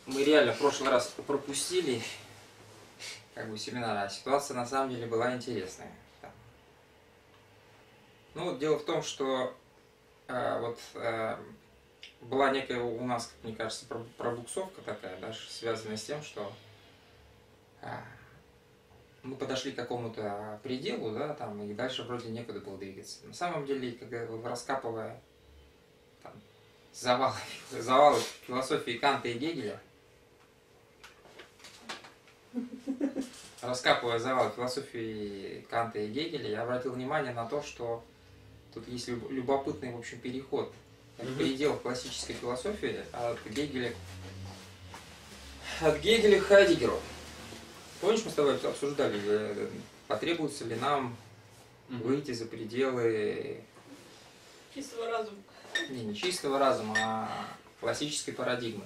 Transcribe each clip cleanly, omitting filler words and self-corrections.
мы реально в прошлый раз пропустили как бы семинар, а ситуация на самом деле была интересная. Ну вот дело в том, что была некая у нас, как мне кажется, пробуксовка такая, даже связанная с тем, что мы подошли к какому-то пределу, да, там, и дальше вроде некуда было двигаться. На самом деле, когда раскапывая там, завалы философии Канта и Гегеля, раскапывая завалы философии Канта и Гегеля, я обратил внимание на то, что тут есть любопытный, в общем, переход в предел классической философии от Гегеля к Хайдеггеру. Помнишь, мы с тобой обсуждали, потребуется ли нам выйти за пределы чистого разума? Не чистого разума, а классической парадигмы.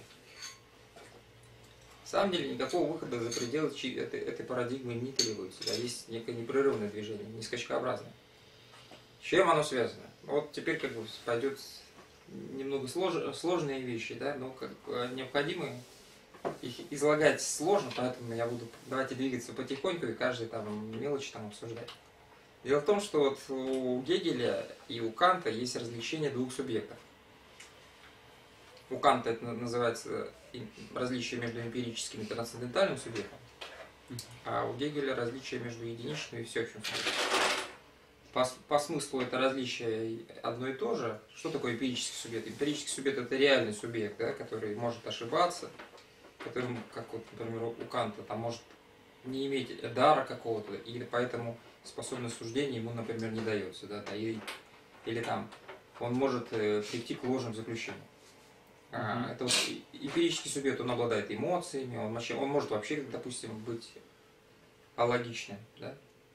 На самом деле никакого выхода за пределы этой парадигмы не требуется. Да? Есть некое непрерывное движение, не скачкообразное. С чем оно связано? Вот теперь как бы пойдет немного сложные вещи, да, но как необходимые. Их излагать сложно, поэтому я буду, давайте двигаться потихоньку и каждый там мелочи там обсуждать. Дело в том, что вот у Гегеля и у Канта есть различение двух субъектов. У Канта это называется различие между эмпирическим и трансцендентальным субъектом, а у Гегеля различие между единичным и всеобщим субъектом. По смыслу это различие одно и то же. Что такое эмпирический субъект? Эмпирический субъект это реальный субъект, да, который может ошибаться, который, как вот, например, у Канта, там может не иметь дара какого-то, и поэтому способность суждения ему, например, не дается, да, или там он может прийти к ложным заключениям. Это вот эмпирический субъект, он обладает эмоциями, он может вообще, допустим, быть алогичным, да.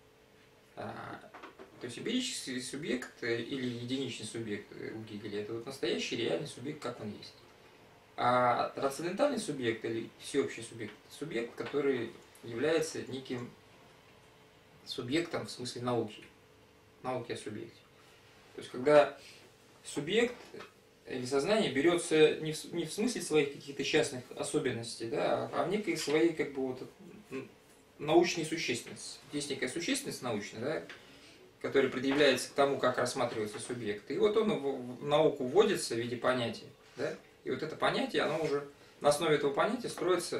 То есть эмпирический субъект или единичный субъект у Гегеля это вот настоящий реальный субъект, как он есть. А трансцендентальный субъект или всеобщий субъект – субъект, который является неким субъектом в смысле науки о субъекте. То есть когда субъект или сознание берется не в смысле своих каких-то частных особенностей, да, а в некой своей как бы вот научной существенности. Есть некая существенность научная, да, которая предъявляется к тому, как рассматривается субъект. И вот он в науку вводится в виде понятия, да. И вот это понятие, оно уже на основе этого понятия строится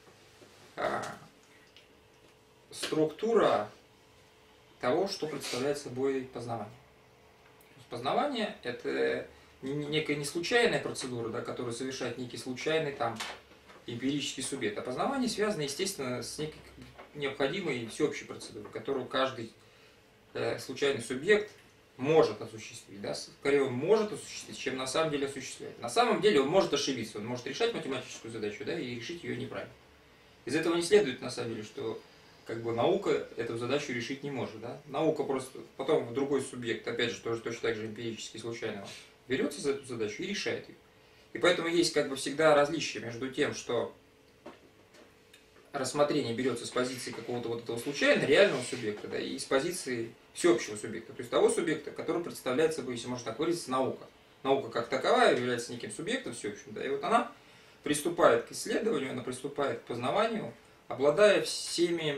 структура того, что представляет собой познавание. То есть познавание – это некая не случайная процедура, да, которую совершает некий случайный там, эмпирический субъект. А познавание связано, естественно, с некой необходимой всеобщей процедурой, которую каждый случайный субъект может осуществить, да, скорее он может осуществить, чем на самом деле осуществляет. На самом деле он может ошибиться, он может решать математическую задачу, да, и решить ее неправильно. Из этого не следует, на самом деле, что как бы наука эту задачу решить не может, да. Наука просто потом другой субъект, опять же, тоже точно так же эмпирически случайного, берется за эту задачу и решает ее. И поэтому есть как бы всегда различие между тем, что рассмотрение берется с позиции какого-то вот этого случайно реального субъекта, да, и с позиции всеобщего субъекта, то есть того субъекта, который представляет собой, если можно так выразиться, наука. Наука как таковая является неким субъектом всеобщим, да, и вот она приступает к исследованию, она приступает к познаванию, обладая всеми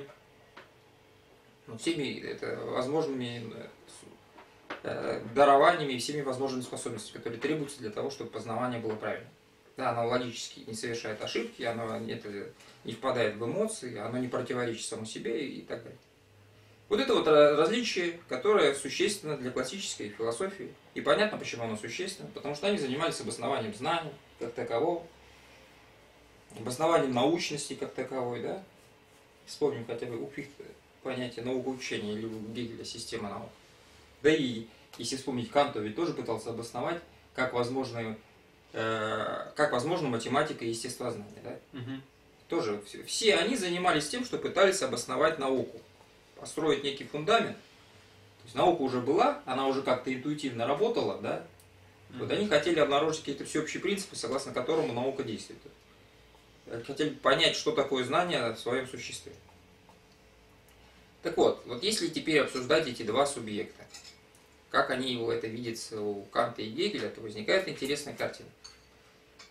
возможными дарованиями и всеми возможными способностями, которые требуются для того, чтобы познавание было правильным. Да, оно логически не совершает ошибки, оно не впадает в эмоции, оно не противоречит самому себе и так далее. Вот это вот различие, которое существенно для классической философии. И понятно, почему оно существенно, потому что они занимались обоснованием знаний как такового, обоснованием научности как таковой, да. Вспомним хотя бы у Фихте понятие наука-учения или у Гегеля система наук. Да и если вспомнить Канта, ведь тоже пытался обосновать, как возможна математика и естествознание. Да? Тоже все они занимались тем, что пытались обосновать науку, построить некий фундамент. То есть наука уже была, она уже как-то интуитивно работала, да? Вот они хотели обнаружить какие-то всеобщие принципы, согласно которому наука действует. Хотели понять, что такое знание в своем существе. Так вот если теперь обсуждать эти два субъекта, как они это видят у Канта и Гегеля, то возникает интересная картина.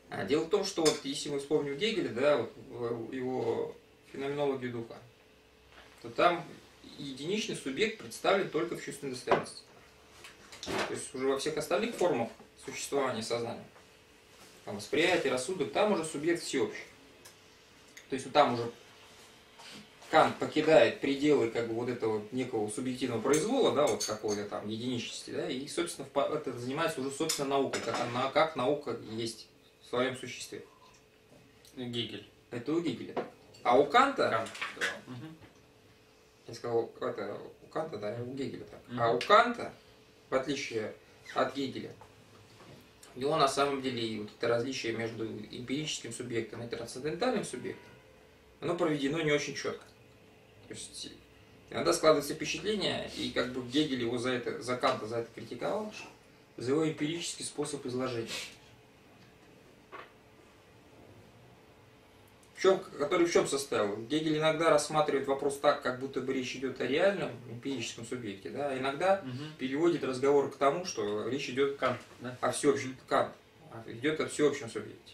Дело в том, что вот если мы вспомним Гегеля, да, вот его феноменологию духа, то там единичный субъект представлен только в чувственной достоверности. То есть уже во всех остальных формах существования сознания, там, восприятие, рассудок, там уже субъект всеобщий. То есть там уже Кант покидает пределы как бы вот этого некого субъективного произвола, да, вот какой-то там единичности, да, и, собственно, это занимается уже, собственно, наукой, как наука есть в своем существе. Гегель. Это у Гегеля. А у Канта... Кант, да. Я сказал, это у Канта, да, у Гегеля так. А у Канта, в отличие от Гегеля, у него на самом деле и вот это различие между эмпирическим субъектом и трансцендентальным субъектом, оно проведено не очень четко. То есть иногда складывается впечатление, и как бы Гегель его за Канта за это критиковал, за его эмпирический способ изложения. Который в чем состоял? Гегель иногда рассматривает вопрос так, как будто бы речь идет о реальном эмпирическом субъекте, да? А иногда переводит разговор к тому, что речь идет Кант, да? о всеобщем, идет о всеобщем субъекте.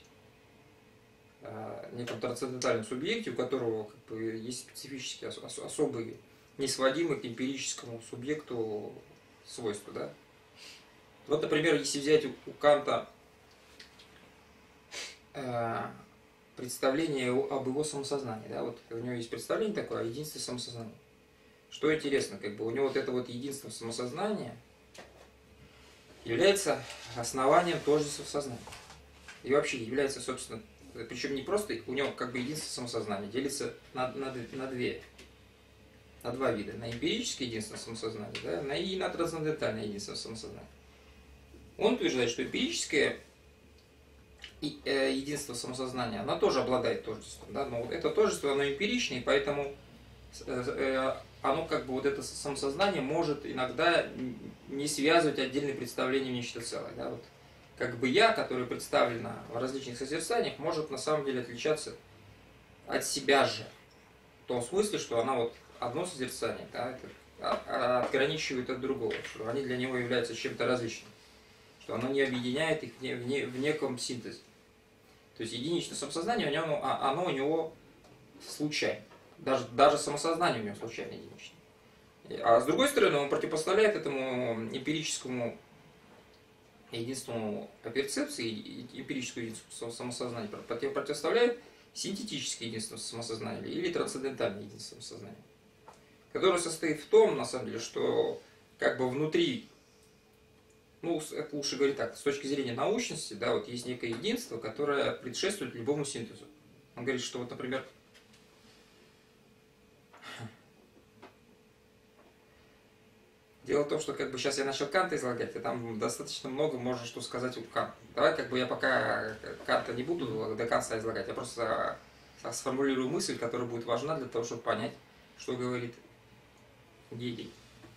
Неком трансцендентальном субъекте, у которого как бы, есть специфические, особые, несводимые к эмпирическому субъекту свойства. Да? Вот, например, если взять у Канта представление об его самосознании, да, вот у него есть представление такое о единстве самосознания. Что интересно, как бы у него вот это вот единство самосознания является основанием тождества сознания. И вообще является, собственно, причем не просто, у него как бы единство самосознания делится на два вида. На эмпирическое единство самосознания, да, и на трансцендентальное единство самосознания. Он утверждает, что эмпирическое единство самосознания, оно тоже обладает тождеством. Да, но вот это тождество, оно эмпиричное, и поэтому оно как бы вот это самосознание может иногда не связывать отдельные представления в нечто целое. Да, вот. Как бы я, который представлен в различных созерцаниях, может на самом деле отличаться от себя же. В том смысле, что она вот одно созерцание, да, отграничивает от другого, что они для него являются чем-то различным, что оно не объединяет их в неком синтезе. То есть единичное самосознание, оно у него случайно. Даже самосознание у него случайно единичное. А с другой стороны, он противопоставляет этому эмпирическому единству по перцепции и эмпирическому единству самосознания, противопоставляет синтетическое единство самосознания или трансцендентальное единство самосознания, которое состоит в том, на самом деле, что как бы внутри, ну, это лучше говорить так, с точки зрения научности, да, вот есть некое единство, которое предшествует любому синтезу. Он говорит, что вот, например, дело в том, что как бы сейчас я начал Канта излагать, и там достаточно много можно что сказать у Канта. Давай как бы я пока Канта не буду до конца излагать, я просто сформулирую мысль, которая будет важна для того, чтобы понять, что говорит Гегель.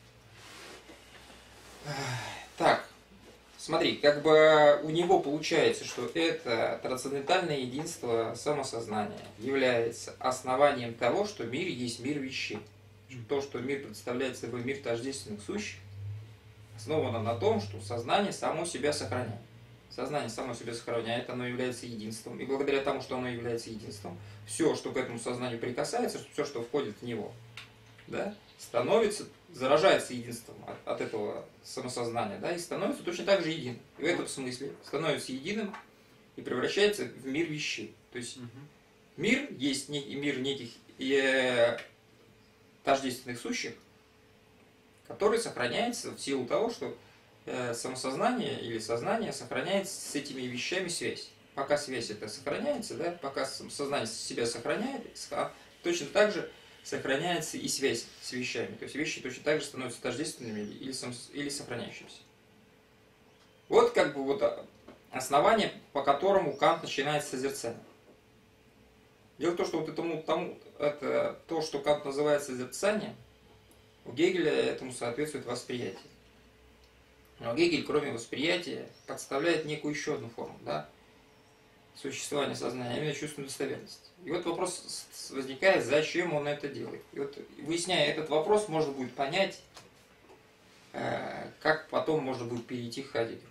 Так, смотри, как бы у него получается, что это трансцендентальное единство самосознания является основанием того, что мир есть мир вещей. То, что мир представляет собой мир тождественных сущих, основано на том, что сознание само себя сохраняет. Сознание само себя сохраняет, оно является единством. И благодаря тому, что оно является единством, все, что к этому сознанию прикасается, все, что входит в него, да, заражается единством от этого самосознания, да, и становится точно так же единым. И в этом смысле становится единым и превращается в мир вещей. То есть мир есть мир неких тождественных сущих, который сохраняется в силу того, что самосознание или сознание сохраняет с этими вещами связь. Пока связь эта сохраняется, да, пока сознание себя сохраняет, точно так же сохраняется и связь с вещами. То есть вещи точно так же становятся тождественными или сохраняющимися. Вот как бы вот основание, по которому Кант начинает созерцание. Дело в том, что вот это то, что Кант называет созерцанием, у Гегеля этому соответствует восприятие. Но Гегель, кроме восприятия, подставляет некую еще одну форму, да, существования сознания, а именно чувственную достоверность. И вот вопрос возникает, зачем он это делает. И вот, выясняя этот вопрос, можно будет понять, как потом можно будет перейти к Хайдеггеру.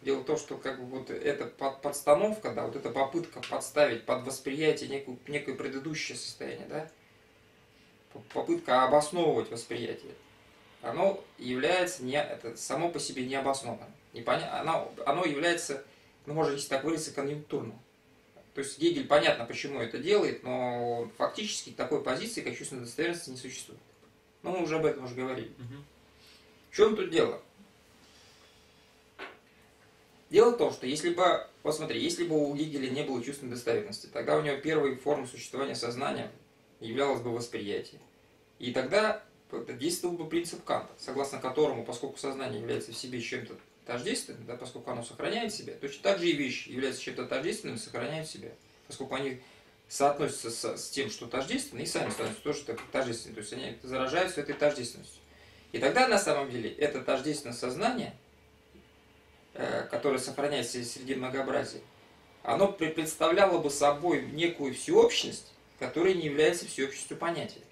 Дело в том, что как бы вот эта подстановка, да, вот эта попытка подставить под восприятие некое предыдущее состояние, да, попытка обосновывать восприятие, оно является это само по себе необоснованным. Оно является, ну, можно если так выразиться, конъюнктурным. То есть Гегель понятно, почему это делает, но фактически такой позиции, как чувственной достоверности, не существует. Но мы уже об этом говорили. В чем тут дело? Дело в том, что если бы у Гегеля не было чувственной достоверности, тогда у него первой формой существования сознания являлось бы восприятие. И тогда действовал бы принцип Канта, согласно которому, поскольку сознание является в себе чем-то тождественным, да, поскольку оно сохраняет себя, точно так же и вещи являются чем-то тождественным и сохраняют себя. Поскольку они соотносятся с тем, что тождественно, и сами становятся тоже тождественными. То есть они заражаются этой тождественностью. И тогда на самом деле это тождественное сознание, которое сохраняется среди многообразия, оно представляло бы собой некую всеобщность, которая не является всеобщностью понятия.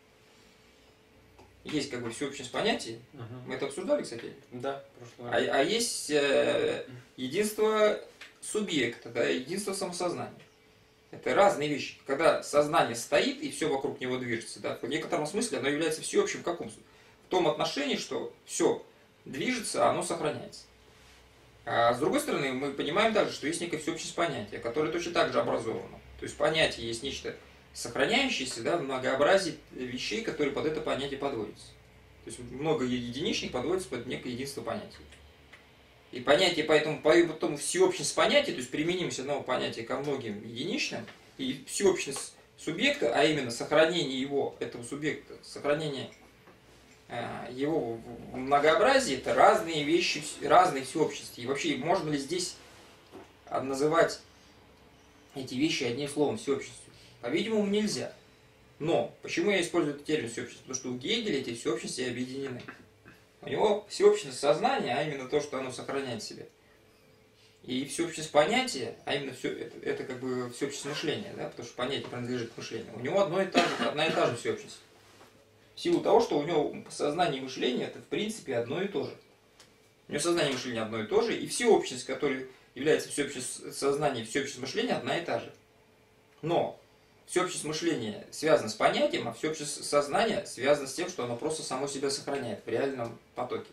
Есть как бы всеобщность понятий, мы это обсуждали, кстати. Да, прошлый раз. А есть единство субъекта, да, единство самосознания. Это разные вещи. Когда сознание стоит и все вокруг него движется, да, в некотором смысле оно является всеобщим в каком смысле? В том отношении, что все движется, а оно сохраняется. А с другой стороны, мы понимаем также, что есть некая всеобщность понятия, которая точно так же образована. То есть понятие есть нечто сохраняющееся, да, в многообразии вещей, которые под это понятие подводятся. То есть много единичных подводится под некое единство понятий. И понятие, поэтому всеобщность понятия, то есть применимость одного понятия ко многим единичным, и всеобщность субъекта, а именно сохранение его, этого субъекта, сохранение его в многообразии, это разные вещи, разные всеобщности. И вообще, можно ли здесь называть эти вещи одним словом всеобщностью? По-видимому, нельзя. Но почему я использую этот термин всеобщность? Потому что у Гегеля эти всеобщности объединены. У него всеобщность сознания, а именно то, что оно сохраняет в себе. И всеобщность понятия, а именно это как бы всеобщность мышления, да, потому что понятие принадлежит к мышлению. У него одна и та же всеобщность. В силу того, что у него сознание и мышление это в принципе одно и то же. У него сознание и мышление одно и то же, и всеобщность, которая является всеобщность сознания и всеобщность мышления, одна и та же. Но всеобщность мышления связана с понятием, а всеобщность сознания связана с тем, что оно просто само себя сохраняет в реальном потоке.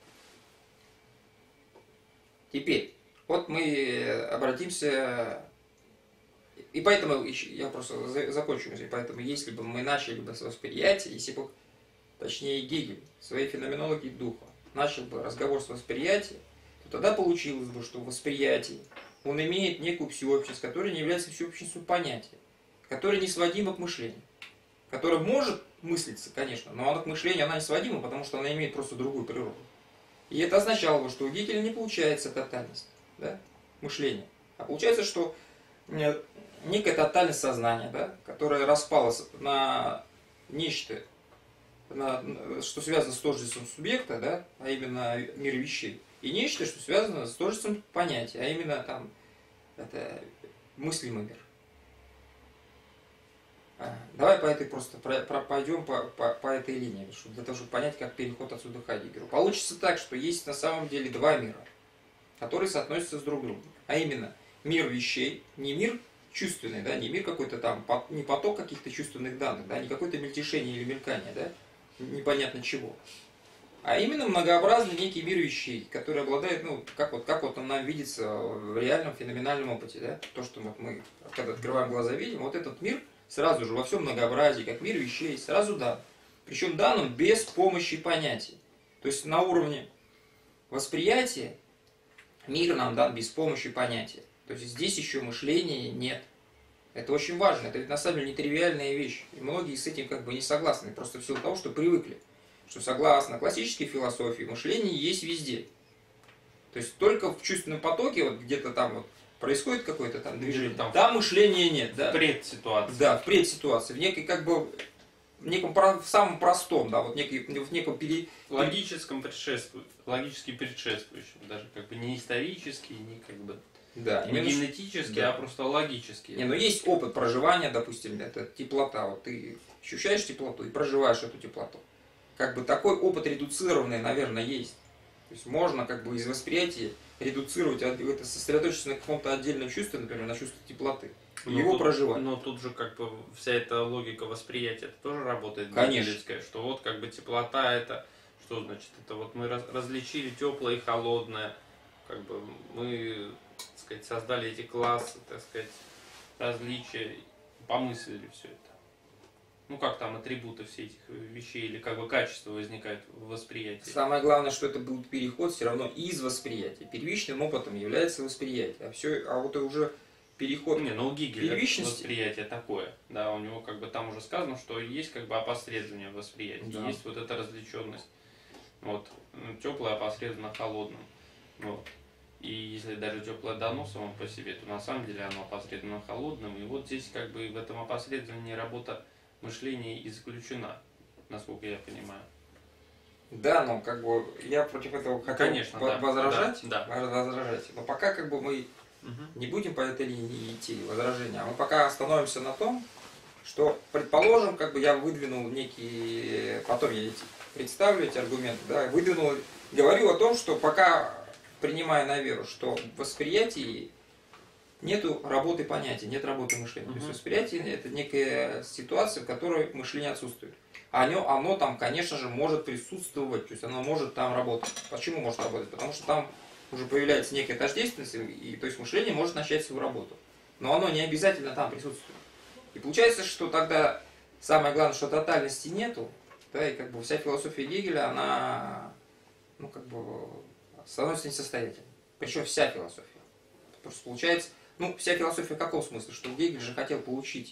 Теперь, вот мы обратимся, и поэтому, я просто закончу, и поэтому, если бы мы начали бы с восприятия, если бы, точнее, Гегель в своей феноменологии духа начал бы разговор с восприятием, то тогда получилось бы, что в восприятии он имеет некую всеобщность, которая не является всеобщностью понятия, которая не сводима к мышлению, которая может мыслиться, конечно, но она к мышлению она не сводима, потому что она имеет просто другую природу. И это означало бы, что у Гегеля не получается тотальность, да, мышления, а получается, что некая тотальность сознания, да, которая распалась на нечто, что связано с тождеством субъекта, да, а именно мир вещей, и нечто, что связано с тождеством понятия, а именно там это мыслимый мир. Давай по этой просто пойдем по этой линии, для того, чтобы понять, как переход отсюда к Хайдеггеру. Получится так, что есть на самом деле два мира, которые соотносятся с друг другом. А именно мир вещей, не мир чувственный, да, не мир какой-то там, не поток каких-то чувственных данных, да, не какое-то мельтешение или мелькание, да, непонятно чего. А именно многообразный некий мир вещей, который обладает, ну, как вот он нам видится в реальном феноменальном опыте, да, то, что вот мы, когда открываем глаза, видим, вот этот мир сразу же во всем многообразии, как мир вещей, сразу дан. Причем дан он без помощи понятий. То есть на уровне восприятия мир нам дан без помощи понятия. То есть здесь еще мышления нет. Это очень важно. Это ведь на самом деле нетривиальная вещь. И многие с этим как бы не согласны. Просто в силу того, что привыкли. Что согласно классической философии мышление есть везде. То есть только в чувственном потоке, вот где-то там вот происходит какое-то там движение, там мышления нет. Да? В предситуации. Да, в предситуации. В некой как бы в самом простом, да, вот в неком логически предшествующем, даже как бы не исторический, не как бы да, не генетический, да, а просто логический. Не, но есть опыт проживания, допустим, это теплота. Вот ты ощущаешь теплоту и проживаешь эту теплоту. Как бы такой опыт редуцированный, наверное, есть. То есть можно как бы из восприятия редуцировать, это сосредоточиться на каком-то отдельном чувстве, например, на чувстве теплоты, и Ну, его тут- проживать. Но тут же как бы вся эта логика восприятия это тоже работает Конечно. гегелевская, что вот как бы теплота это, что значит, это вот мы различили теплое и холодное, как бы мы, так сказать, создали эти классы, так сказать, различия, помыслили все это. Ну как там атрибуты всех этих вещей или как бы качество возникает в восприятии. Самое главное, что это был переход все равно из восприятия. Первичным опытом является восприятие, а вот уже переход Не, ну у Гегеля первичности. восприятие такое, да, у него как бы там уже сказано, что есть как бы опосредование восприятия, Да. есть вот эта различенность, вот, теплое опосредовано холодным, вот. И если даже теплое дано само по себе, то на самом деле оно опосредовано холодным, и вот здесь как бы в этом опосредовании работа мышления и заключена, насколько я понимаю. Да, но как бы я против этого хотел Конечно, да. возражать, Да, возражать. Но пока как бы мы Мгм. не будем по этой линии идти возражения, а мы пока остановимся на том, что, предположим, как бы я выдвинул некие, потом я представлю эти аргументы, да, выдвинул, говорю о том, что пока принимая на веру, что в восприятии нету работы понятия, нет работы мышления. То есть Мгм. восприятие это некая ситуация, в которой мышление отсутствует. Оно там, конечно же, может присутствовать, то есть оно может там работать. Почему может работать? Потому что там уже появляется некая тождественность, и то есть мышление может начать свою работу. Но оно не обязательно там присутствует. И получается, что тогда самое главное, что тотальности нету, да, и как бы вся философия Гегеля, она, ну, как бы, становится несостоятельной. Причем вся философия. Просто получается, ну, вся философия в каком смысле? Что Гегель же хотел получить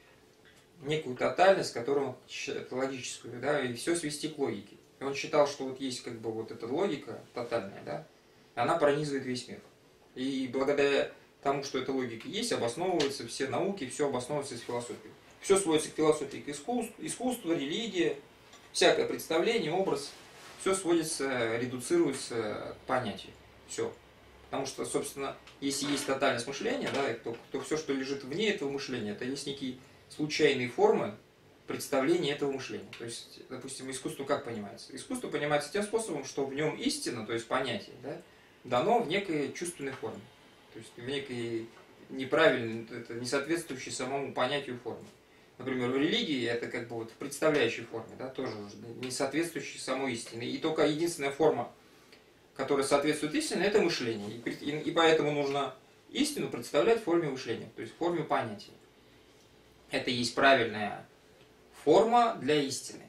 некую тотальность, которую он считает логическую, да, и все свести к логике. И он считал, что вот есть как бы вот эта логика тотальная, да, она пронизывает весь мир. И благодаря тому, что эта логика есть, обосновываются все науки, все обосновывается из философии. Все сводится к философии, к искусству, религии, всякое представление, образ, все сводится, редуцируется к понятию. Все. Потому что, собственно, если есть тотальность мышления, да, то все, что лежит вне этого мышления, это есть некие случайные формы представления этого мышления. То есть, допустим, искусство как понимается? Искусство понимается тем способом, что в нем истина, то есть понятие, да, дано в некой чувственной форме. То есть в некой неправильной, это не соответствующей самому понятию форме. Например, в религии это как бы вот в представляющей форме, да, тоже не соответствующей самой истине. И только единственная форма, которая соответствует истине, это мышление. И поэтому нужно истину представлять в форме мышления, то есть в форме понятия. Это и есть правильная форма для истины.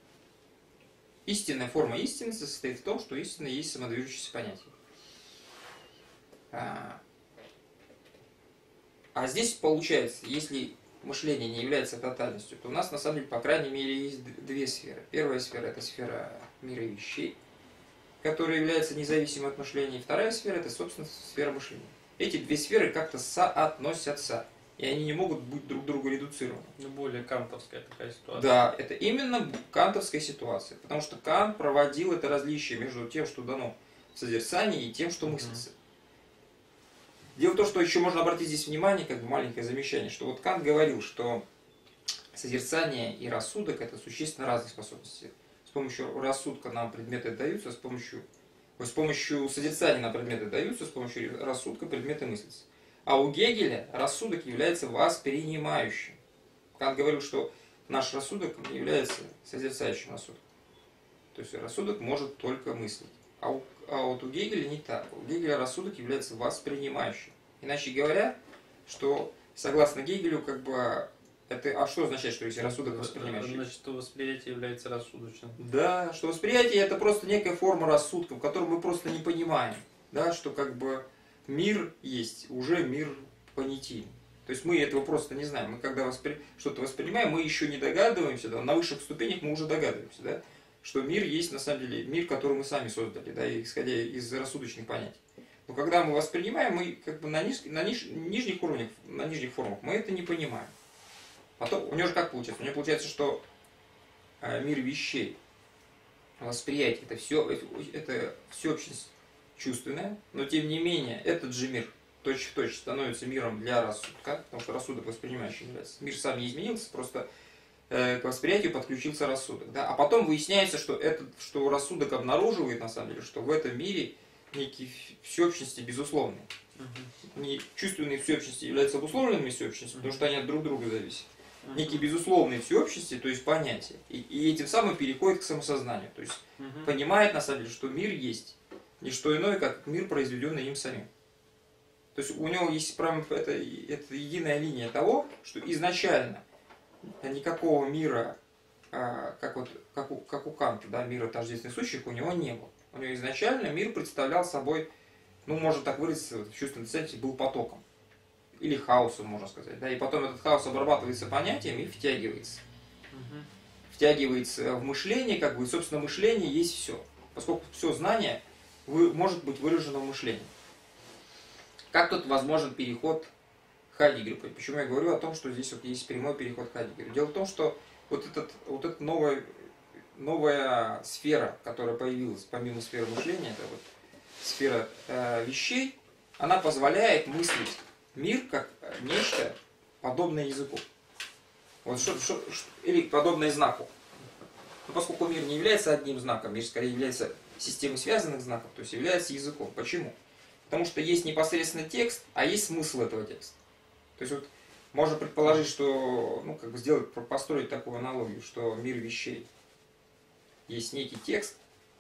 Истинная форма истины состоит в том, что истина есть самодвижущееся понятие. А здесь получается, если мышление не является тотальностью, то у нас на самом деле, по крайней мере, есть две сферы. Первая сфера – это сфера мира вещей, которая является независимой от мышления. И вторая сфера – это, собственно, сфера мышления. Эти две сферы как-то соотносятся, и они не могут быть друг к другу редуцированы. Ну, более кантовская такая ситуация. Да, это именно кантовская ситуация, потому что Кант проводил это различие между тем, что дано в созерцании, и тем, что мыслится. Дело в том, что еще можно обратить здесь внимание, как бы маленькое замечание, что вот Кант говорил, что созерцание и рассудок – это существенно разные способности. С помощью рассудка нам предметы даются, с помощью созерцания нам предметы даются, с помощью рассудка предметы мыслятся. А у Гегеля рассудок является воспринимающим. Кант говорил, что наш рассудок не является созерцающим рассудком. То есть рассудок может только мыслить. А вот у Гегеля не так. У Гегеля рассудок является воспринимающим. Иначе говоря, что согласно Гегелю, как бы это. А что означает, что если рассудок воспринимающий? Значит, что восприятие является рассудочным. Да, что восприятие это просто некая форма рассудка, в которую мы просто не понимаем. Да, что как бы мир есть, уже мир понятийный. То есть мы этого просто не знаем. Мы когда что-то воспринимаем, мы еще не догадываемся, да, на высших ступенях мы уже догадываемся, да, что мир есть на самом деле мир, который мы сами создали, да, исходя из рассудочных понятий. Но когда мы воспринимаем, мы как бы на нижних уровнях, на нижних формах мы это не понимаем. Потом у него же как получается? У него получается, что мир вещей, восприятие, это всеобщность чувственная, но тем не менее этот же мир точь-в-точь становится миром для рассудка, потому что рассудок воспринимающий является. Мир сам не изменился, просто к восприятию подключился рассудок. Да? А потом выясняется, что рассудок обнаруживает, на самом деле, что в этом мире некие всеобщности безусловные. Не чувственные всеобщности являются обусловленными всеобщностями, потому что они от друг друга зависят. Некие безусловные всеобщности, то есть понятия. И этим самым переходит к самосознанию. То есть понимает на самом деле, что мир есть. Не что иное, как мир, произведенный им самим. То есть у него есть прям это единая линия того, что изначально никакого мира, как у Канта, да, мира тождественных сущих, у него не было. У него изначально мир представлял собой, ну, можно так выразиться, в чувственном центре был потоком. Или хаосом, можно сказать. Да? И потом этот хаос обрабатывается понятием и втягивается. Втягивается в мышление, как бы, и, собственно, мышление есть все. Поскольку все знание может быть выражено в мышлении. Как тут возможен переход к Хайдеггеру? Почему я говорю о том, что здесь вот есть прямой переход к Хайдеггеру? Дело в том, что вот эта новая сфера, которая появилась помимо сферы мышления, это вот сфера вещей, она позволяет мыслить мир как нечто подобное языку. Вот или подобное знаку. Но поскольку мир не является одним знаком, мир скорее является системой связанных знаков, то есть является языком. Почему? Потому что есть непосредственно текст, а есть смысл этого текста. То есть вот можно предположить, что, ну, как бы построить такую аналогию, что мир вещей есть некий текст,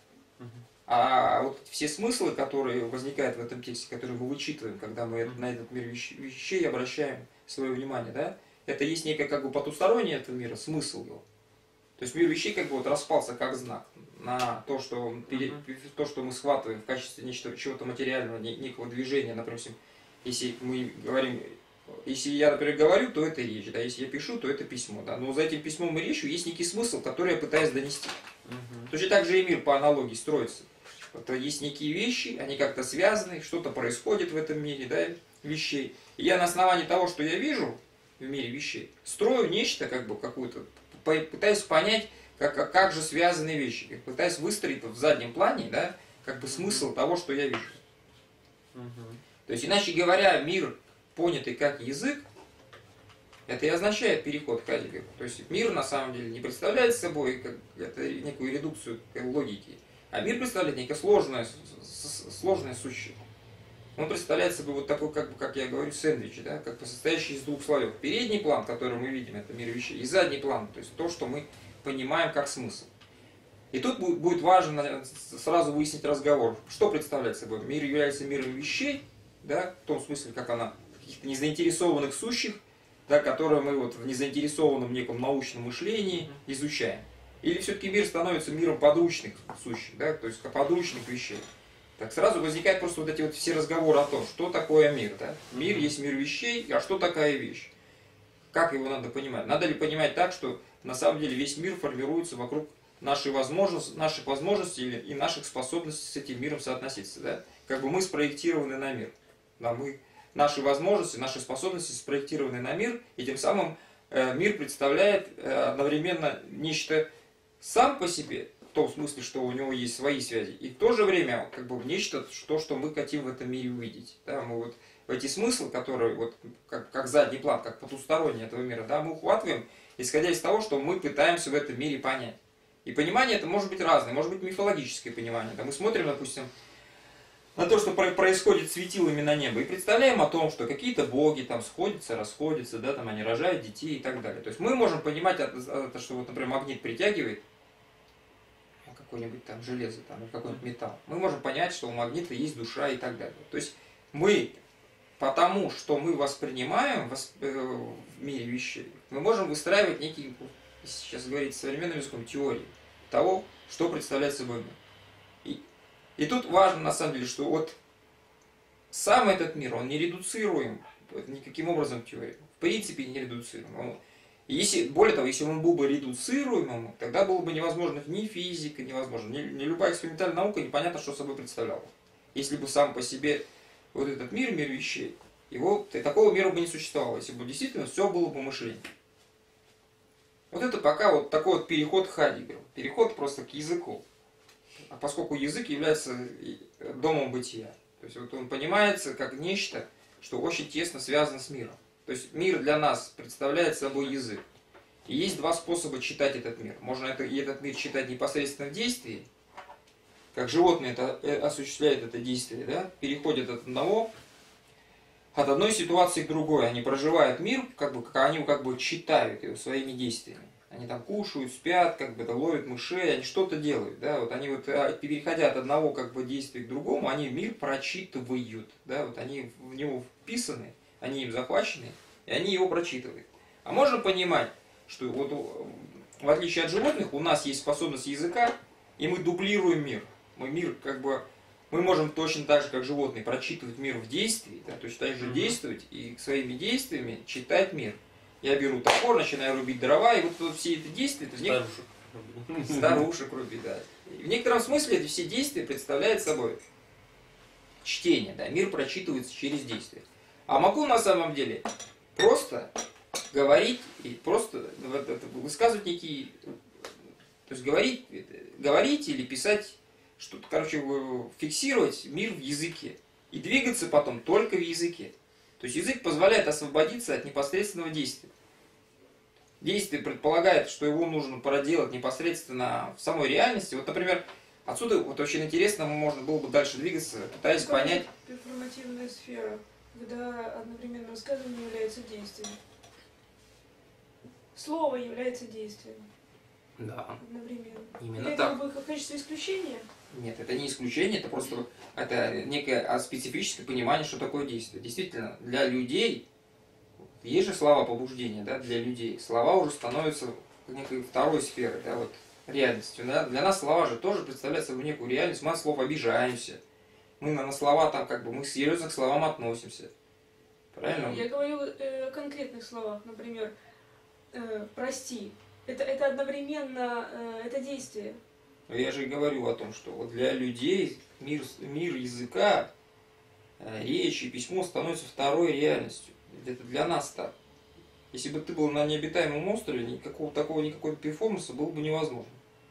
а вот все смыслы, которые возникают в этом тексте, которые мы вычитываем, когда мы на этот мир вещей обращаем свое внимание, да, это есть некое как бы потустороннее этого мира, смысл его. То есть мир вещей как бы вот распался как знак на то, что мы схватываем в качестве чего-то материального, некого движения, например, если мы говорим, если я, например, говорю, то это речь, да, если я пишу, то это письмо, да, но за этим письмом и речью есть некий смысл, который я пытаюсь донести. Точно так же и мир по аналогии строится. Это есть некие вещи, они как-то связаны, что-то происходит в этом мире, да, вещей. И я на основании того, что я вижу в мире вещей, строю нечто, как бы, какую-то, пытаюсь понять, как же связаны вещи, пытаюсь выстроить в заднем плане, да, как бы смысл того, что я вижу. То есть, иначе говоря, мир, понятый как язык, это и означает переход к Хайдеггеру. То есть мир на самом деле не представляет собой некую редукцию логики, а мир представляет некое сложное сущее. Он представляет собой вот такой, как я говорю, сэндвич, да, как бы состоящий из двух слоев. Передний план, который мы видим, это мир вещей, и задний план, то есть то, что мы понимаем как смысл. И тут будет важно сразу выяснить разговор. Что представляет собой? Мир является миром вещей, да, в том смысле, как она, каких-то незаинтересованных сущих, да, которые мы вот в незаинтересованном неком научном мышлении изучаем. Или все-таки мир становится миром подручных сущих, да, то есть подручных вещей. Так сразу возникает просто вот эти вот все разговоры о том, что такое мир. Да? Мир есть мир вещей, а что такая вещь? Как его надо понимать? Надо ли понимать так, что на самом деле весь мир формируется вокруг наших возможностей и наших способностей с этим миром соотноситься? Да? Как бы мы спроектированы на мир. Да, наши возможности, наши способности спроектированы на мир, и тем самым мир представляет одновременно нечто сам по себе, в том смысле, что у него есть свои связи, и в то же время как бы нечто, что мы хотим в этом мире увидеть. Да, мы вот в эти смыслы, которые вот, как задний план, как потусторонний этого мира, да, мы ухватываем, исходя из того, что мы пытаемся в этом мире понять. И понимание это может быть разное, может быть мифологическое понимание. Да, мы смотрим, допустим, на то, что происходит с светилами на небо, и представляем о том, что какие-то боги там сходятся, расходятся, да, там они рожают детей и так далее. То есть мы можем понимать, что вот, например, магнит притягивает какое-нибудь там железо там, или какой-нибудь металл. Мы можем понять, что у магнита есть душа и так далее. То есть мы, потому что мы воспринимаем в мире вещей, мы можем выстраивать некие, сейчас говорить современным языком, теории того, что представляет собой мир. И тут важно, на самом деле, что вот сам этот мир, он не редуцируем никаким образом к теории. В принципе, не редуцируем. Более того, если он был бы редуцируемым, тогда было бы невозможно ни физика, невозможно, ни любая экспериментальная наука, непонятно, что собой представляла. Если бы сам по себе вот этот мир вещей, такого мира бы не существовало. Если бы действительно все было бы мышление. Вот это пока вот такой вот переход к Хайдеггеру. Переход просто к языку. А поскольку язык является домом бытия, то есть вот он понимается как нечто, что очень тесно связано с миром. То есть мир для нас представляет собой язык. И есть два способа читать этот мир. Можно этот мир читать непосредственно в действии, как животные это, осуществляют это действие, да, переходят от одной ситуации к другой. Они проживают мир, они как бы читают его своими действиями. Они там кушают, спят, как бы ловят мышей, они что-то делают, да, вот они вот, переходя от одного как бы действия к другому, они мир прочитывают, да, вот они в него вписаны, они им захвачены, и они его прочитывают. А можно понимать, что вот в отличие от животных у нас есть способность языка, и мы дублируем мир. Мы можем точно так же, как животные, прочитывать мир в действии, да, точно так же действовать и своими действиями читать мир. Я беру топор, начинаю рубить дрова, и вот все эти действия... Старушек рубить, да. И в некотором смысле эти все действия представляют собой чтение, да, мир прочитывается через действие. А могу на самом деле просто говорить и просто высказывать некие... То есть говорить или писать что-то, короче, фиксировать мир в языке. И двигаться потом только в языке. То есть язык позволяет освободиться от непосредственного действия. Действие предполагает, что его нужно проделать непосредственно в самой реальности. Вот, например, отсюда вот очень интересно, можно было бы дальше двигаться, пытаясь понять... Перформативная сфера, когда одновременно высказывание является действием. Слово является действием. Да. Одновременно. Именно Или так. это в качестве исключения? Нет, это не исключение, это некое специфическое понимание, что такое действие. Действительно, для людей, есть же слова побуждения, да, для людей, слова уже становятся некой второй сферой, да, вот, реальностью. Да. Для нас слова же тоже представляют собой некую реальность, мы от слов обижаемся, мы на слова там мы серьезно к словам относимся. Правильно? Я говорю о конкретных словах, например, прости. Это одновременно, это действие. Я же и говорю о том, что вот для людей мир языка, речь и письмо становятся второй реальностью. Это для нас так. Если бы ты был на необитаемом острове, никакого перформанса было бы невозможно.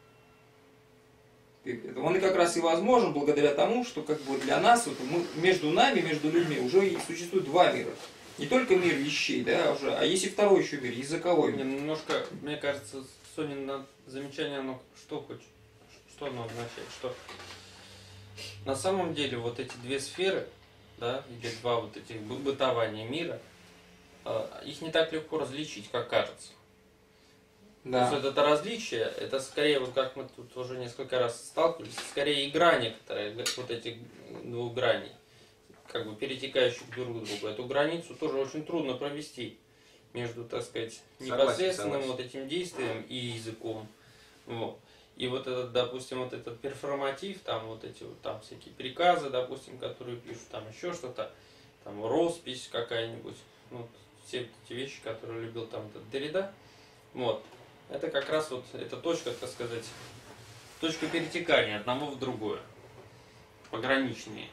Он и как раз и возможен благодаря тому, что для нас, между нами, между людьми, уже и существует два мира. Не только мир вещей, да, а есть и второй еще мир, языковой мир. Немножко, мне кажется, Сонина замечание, оно что оно означает? Что на самом деле вот эти две сферы, да, или два вот этих бытования мира, их не так легко различить, как кажется. Да. То есть это различие, это скорее, вот как мы тут уже несколько раз сталкивались, скорее игра некоторая вот этих двух граней, как бы перетекающих друг к другу. Эту границу тоже очень трудно провести между, так сказать, непосредственным вот этим действием и языком. Вот. И вот этот, допустим, вот этот перформатив, там вот эти вот там всякие приказы, допустим, которые пишут, там еще что-то, там роспись какая-нибудь, ну, все эти вещи, которые любил там этот Derrida, вот. Это как раз вот эта точка, так сказать, точка перетекания одного в другое. Пограничные,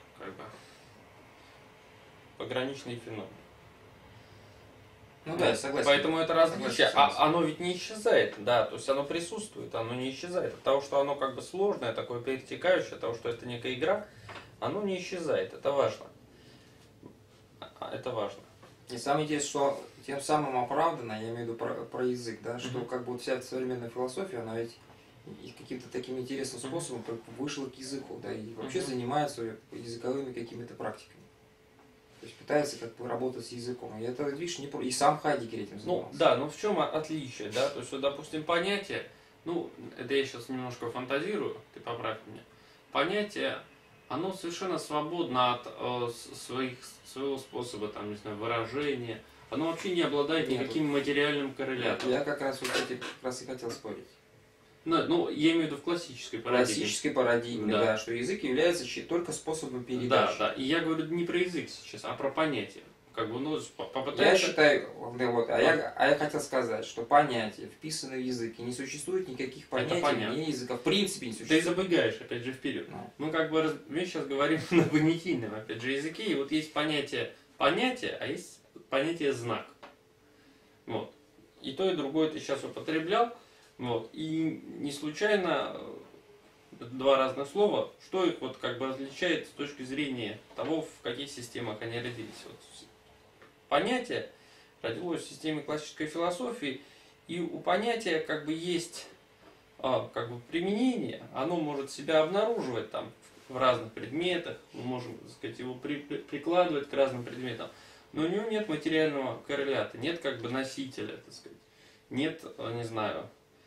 пограничный феномен. Ну да, я согласен. Поэтому это различие, Согласен. оно ведь не исчезает, да, то есть оно присутствует, оно не исчезает. От того, что оно как бы сложное, такое перетекающее, от того, что это некая игра, оно не исчезает, это важно. Это важно. И самое интересное, что тем самым оправдано, я имею в виду про язык, да, что вот вся современная философия, она ведь и каким-то таким интересным способом вышла к языку, да, и вообще занимается языковыми какими-то практиками. То есть пытается работать с языком. И это, видишь, и сам Хайдеггер этим занимался. Ну, да, но в чем отличие, да? То есть, вот, допустим, понятие, ну, это я сейчас немножко фантазирую, ты поправь меня. Понятие, оно совершенно свободно от своего способа, там, не знаю, выражения. Оно вообще не обладает никаким материальным коррелятом. Я как раз и хотел спорить. Ну, я имею в виду в классической парадигме. Классической парадигме, да, что язык является только способом передачи. Да, и я говорю не про язык сейчас, а про понятие. Попытаемся... Я считаю, я хотел сказать, что понятия, вписанные в язык, и не существует никаких понятий, ни языка, в принципе не существует. Ты забегаешь, опять же, вперед. Мы мы сейчас говорим на понятийном, опять же, языке, и вот есть понятие, а есть понятие знак. Вот. И то, и другое ты сейчас употреблял. Вот. И не случайно два разных слова, что их вот как бы различает с точки зрения того, в каких системах они родились. Вот. Понятие родилось в системе классической философии, и у понятия как бы есть как бы применение, оно может себя обнаруживать там в разных предметах, мы можем, так сказать, его прикладывать к разным предметам, но у него нет материального коррелята, нет как бы носителя, так сказать, нет, не знаю,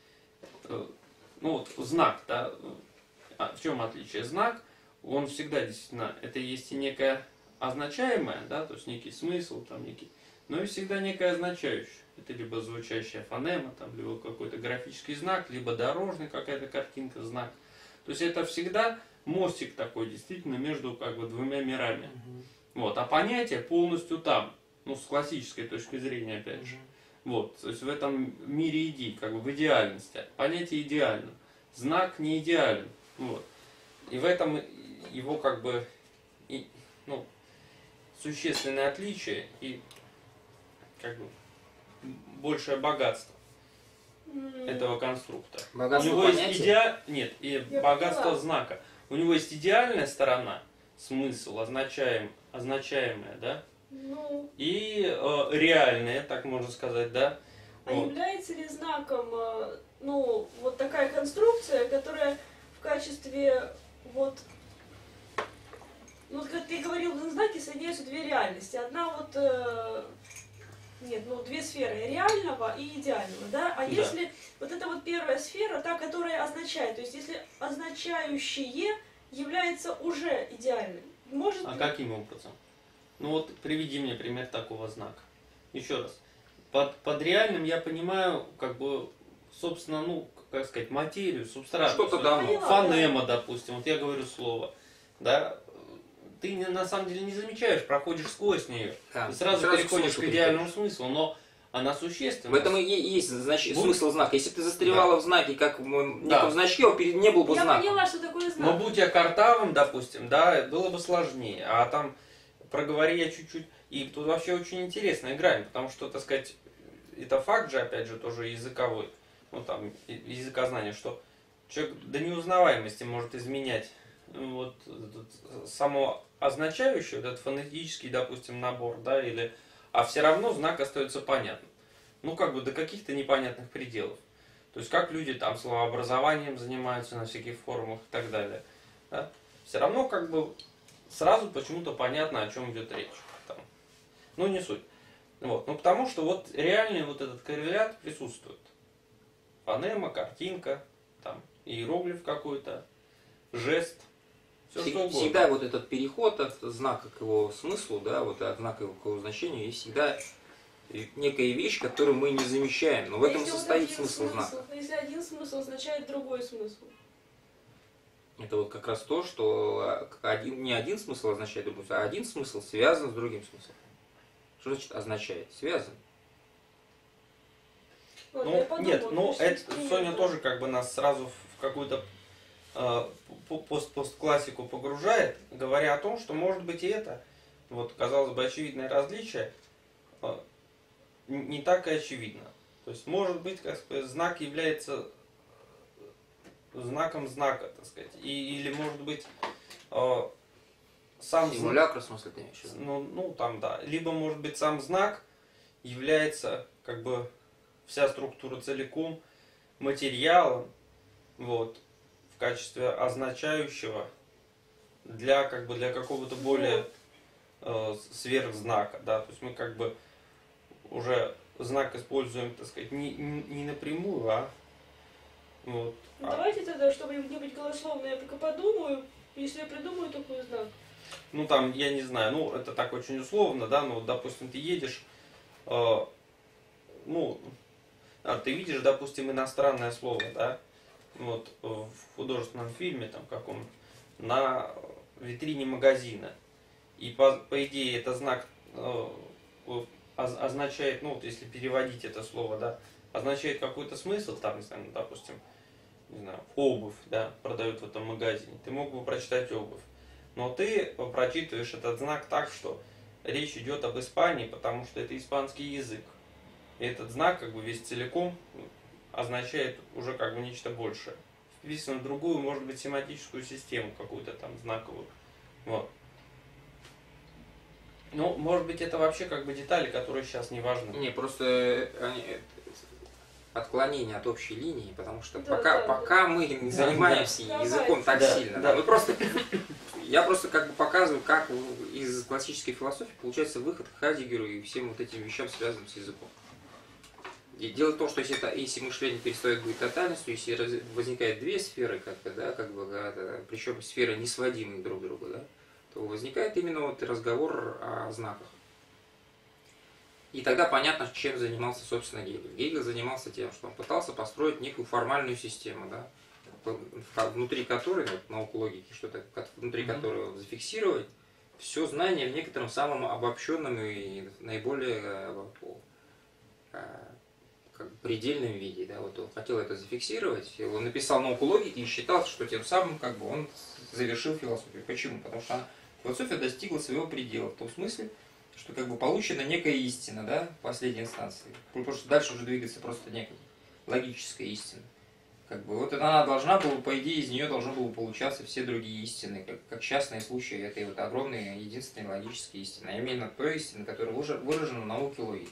ну вот знак, да, в чем отличие? Знак, он всегда действительно, это есть и некое означаемое, да, то есть некий смысл, там некий, но и всегда некое означающее. Это либо звучащая фонема, там, либо какой-то графический знак, либо дорожный какая-то картинка, знак. То есть это всегда мостик такой, действительно, между как бы двумя мирами. Вот, а понятие полностью там, ну, с классической точки зрения, опять же. Вот, то есть в этом мире идей, как бы в идеальности. Понятие идеально. Знак не идеален. Вот. И в этом его как бы ну, существенное отличие и как бы большее богатство этого конструктора. Богатство У него есть понятия? Нет, и Я богатство поняла. знака. У него есть идеальная сторона, смысл, означаемое, да? Ну, И реальное, так можно сказать, да? а Вот. является ли знаком, ну, вот такая конструкция, которая в качестве, вот, ну, как ты говорил, в знаке соединяются две реальности. Одна вот, нет, ну, две сферы, реального и идеального, да? А Да. если вот эта вот первая сфера, та, которая означает, то есть если означающее является уже идеальным, может А ли- каким образом? Ну вот приведи мне пример такого знака. Еще раз. Под реальным я понимаю, как бы, собственно, ну, как сказать, материю, субстрат. Что-то давно. Фонема, допустим, вот я говорю слово, да, ты на самом деле не замечаешь, проходишь сквозь нее, Да. и сразу Сразу переходишь смысл к идеальному смыслу, но она существенна. В этом и есть Вот. смысл знака. Если бы ты застревала в знаке, как в неком Да. значке, не был бы Я знака. поняла, что такое Но знак. будь я картавым, допустим, да, было бы сложнее. А там проговори я чуть-чуть. И тут вообще очень интересная грань, потому что, так сказать, это факт же, опять же, тоже языковой, ну там, языкознание, что человек до неузнаваемости может изменять вот само означающее, вот этот фонетический, допустим, набор, да, или, а все равно знак остается понятным. Ну, как бы до каких-то непонятных пределов. То есть, как люди там словообразованием занимаются на всяких форумах и так далее. Да? Все равно, как бы, сразу почему-то понятно, о чем идет речь. Там. Ну, не суть. Вот. Ну, потому что вот реальный вот этот коррелят присутствует. Фонема, картинка, там, иероглиф какой-то, жест, все что угодно. Всегда вот этот переход от знака к его смыслу, да, вот от знака к его значению, есть всегда некая вещь, которую мы не замечаем. Но в этом и Если вот состоит один смысл знака. Если один смысл означает другой смысл. Это вот как раз то, что не один смысл означает другой, а один смысл связан с другим смыслом. Что значит означает? Связан. Вот, я Ну, подумала, нет, ну, может, это есть пример, Соня да. тоже как бы нас сразу в какую-то постклассику погружает, говоря о том, что может быть и это, вот, казалось бы, очевидное различие, не так и очевидно. То есть, может быть, как сказать, знак является знаком знака, так сказать, или может быть сам знак, Симулякр, в смысле, ты имеешь в виду? ну, там, да, либо, может быть, сам знак является, как бы, вся структура целиком материалом, вот, в качестве означающего для, как бы, для какого-то более сверхзнака, да, то есть мы как бы уже знак используем, так сказать, не напрямую, а вот. Ну, давайте тогда, чтобы не быть голословной, я пока подумаю, если я придумаю такой знак. Ну там, я не знаю, ну это так очень условно, да, ну вот, допустим, ты едешь, ну, ты видишь, допустим, иностранное слово, да, вот в художественном фильме там каком на витрине магазина, и по идее это знак означает, ну вот если переводить это слово, да, означает какой-то смысл, там, не знаю, ну, допустим, не знаю, обувь, да, продают в этом магазине, ты мог бы прочитать обувь, но ты прочитываешь этот знак так, что речь идет об Испании, потому что это испанский язык. И этот знак, как бы, весь целиком означает уже как бы нечто большее. Вписан в другую, может быть, семантическую систему какую-то там знаковую. Вот. Ну, может быть, это вообще как бы детали, которые сейчас не важны. Не, просто отклонение от общей линии, потому что Да, пока мы не занимаемся языком так сильно, да, мы просто, я просто как бы показываю, как из классической философии получается выход к Хайдеггеру и всем вот этим вещам, связанным с языком. И дело в том, что если мышление перестает быть тотальностью, если возникает две сферы, причем сферы не сводимые друг к другу, да, то возникает именно вот разговор о знаках. И тогда понятно, чем занимался, собственно, Гегель. Гегель занимался тем, что он пытался построить некую формальную систему, да, внутри которой, вот, науку логики, внутри которой зафиксировать все знание в некотором самом обобщенном и наиболее предельном виде. Да, вот он хотел это зафиксировать, он написал науку логики и считал, что тем самым как бы он завершил философию. Почему? Потому что философия достигла своего предела, в том смысле, что как бы получена некая истина, да, в последней инстанции. Потому что дальше уже двигаться просто некая логическая истина. Как бы вот она должна была, по идее, из нее должны было получаться все другие истины, как частные случаи этой вот огромной единственной логической истины, а именно той истины, которая выражена в науке логики.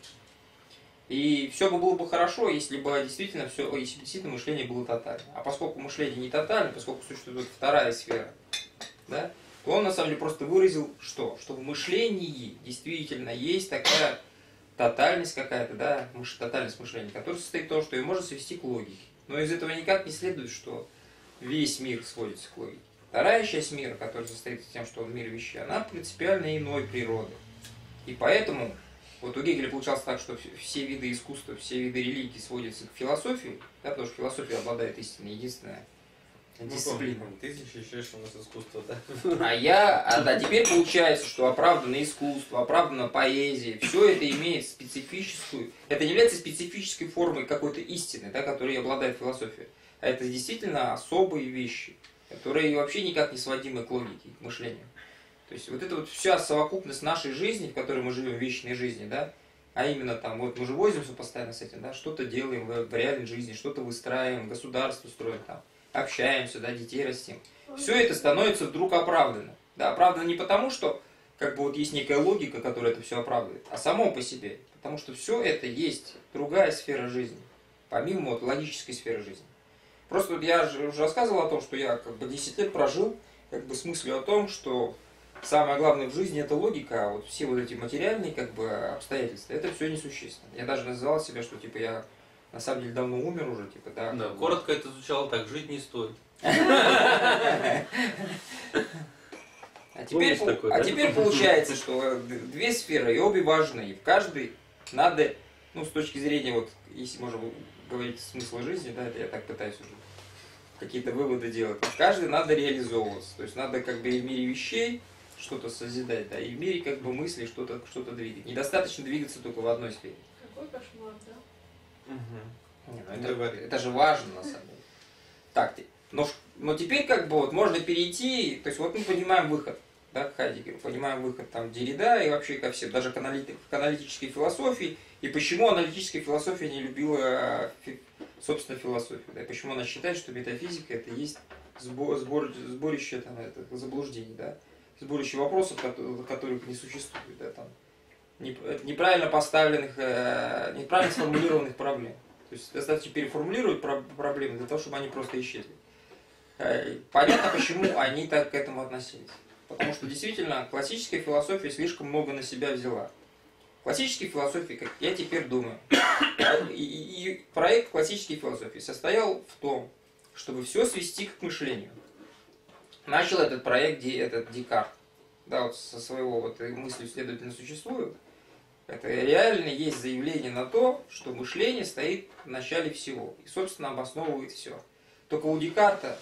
И все бы было бы хорошо, если бы действительно мышление было тотально. А поскольку мышление не тотально, поскольку существует вторая сфера, да, то он на самом деле просто выразил что? Что в мышлении действительно есть такая тотальность какая-то, да, тотальность мышления, которая состоит в том, что ее можно свести к логике. Но из этого никак не следует, что весь мир сводится к логике. Вторая часть мира, которая состоит в том, что он мир вещей, она принципиально иной природы. И поэтому вот у Гегеля получалось так, что все виды искусства, все виды религии сводятся к философии, да, потому что философия обладает истиной, единственная дисциплина. Ты защищаешь у нас искусство, да? Да, теперь получается, что оправдано искусство, оправдана поэзия, все это имеет специфическую, это не является специфической формой какой-то истины, да, которой обладает философия, а это действительно особые вещи, которые вообще никак не сводимы к логике, к мышлению. То есть вот это вот вся совокупность нашей жизни, в которой мы живем, вечной жизни, да, а именно там, вот мы же возимся постоянно с этим, да, что-то делаем в реальной жизни, что-то выстраиваем, государство строим там, общаемся, да, детей растим. Все это становится вдруг оправданным. Да, оправдано не потому, что как бы вот есть некая логика, которая это все оправдывает, а само по себе. Потому что все это есть другая сфера жизни, помимо вот логической сферы жизни. Просто вот я же уже рассказывал о том, что я как бы 10 лет прожил как бы с мыслью о том, что самое главное в жизни это логика, а вот все вот эти материальные как бы обстоятельства, это все несущественно. Я даже называл себя, что типа я на самом деле давно умер уже, типа, да. Да, коротко это звучало так: жить не стоит. А теперь получается, что две сферы, и обе важны, и в каждой надо, ну, с точки зрения, вот, если можно говорить смысла жизни, да, я так пытаюсь уже какие-то выводы делать, в каждой надо реализовываться, то есть надо как бы и в мире вещей что-то созидать, да, и в мире как бы мыслей что-то двигать. Недостаточно двигаться только в одной сфере. Какой кошмар, да? Это же важно, на самом деле. Так, но теперь как бы вот можно перейти, то есть вот мы понимаем выход, да, к Хайдеггеру, понимаем выход там Деррида и вообще ко всем, даже к аналитической философии, и почему аналитическая философия не любила, собственно, философию, да, и почему она считает, что метафизика это есть сборище там, заблуждений, да, сборище вопросов, которых не существует, да, там, неправильно поставленных, неправильно сформулированных проблем. То есть достаточно переформулировать проблемы для того, чтобы они просто исчезли. Понятно, почему они так к этому относились. Потому что действительно классическая философия слишком много на себя взяла. Классическая философия, как я теперь думаю, и проект классической философии состоял в том, чтобы все свести к мышлению. Начал этот проект Декарт. Да, вот со своего вот мыслью следовательно существует. Это реально есть заявление на то, что мышление стоит в начале всего и, собственно, обосновывает все. Только у Декарта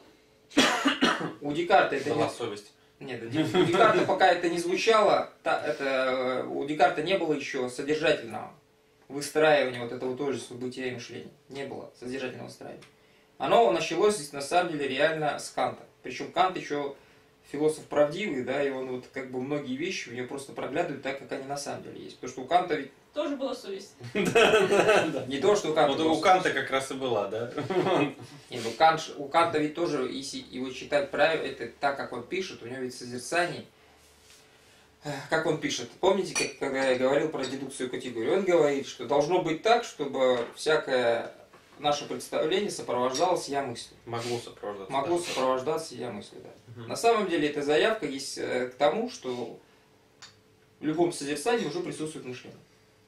это была совесть. Нет, у Декарта пока это не звучало, у Декарта не было еще содержательного выстраивания вот этого тождества бытия и мышления. Не было содержательного выстраивания. Оно началось здесь на самом деле реально с Канта. Причем Кант еще философ правдивый, да, и он вот как бы многие вещи у него просто проглядывает так, как они на самом деле есть. Потому что у Канта ведь... Тоже была совесть. Не то, что у Канта. Вот у Канта как раз и была, да? Нет, у Канта ведь тоже, если его читать правильно, это так, как он пишет, у него ведь созерцание как он пишет, помните, когда я говорил про дедукцию категории, он говорит, что должно быть так, чтобы всякое наше представление сопровождалось я-мыслью. Могло сопровождаться. Могло да. сопровождаться я-мыслью, да. Мгм. На самом деле эта заявка есть к тому, что в любом созерцании уже присутствует мышление.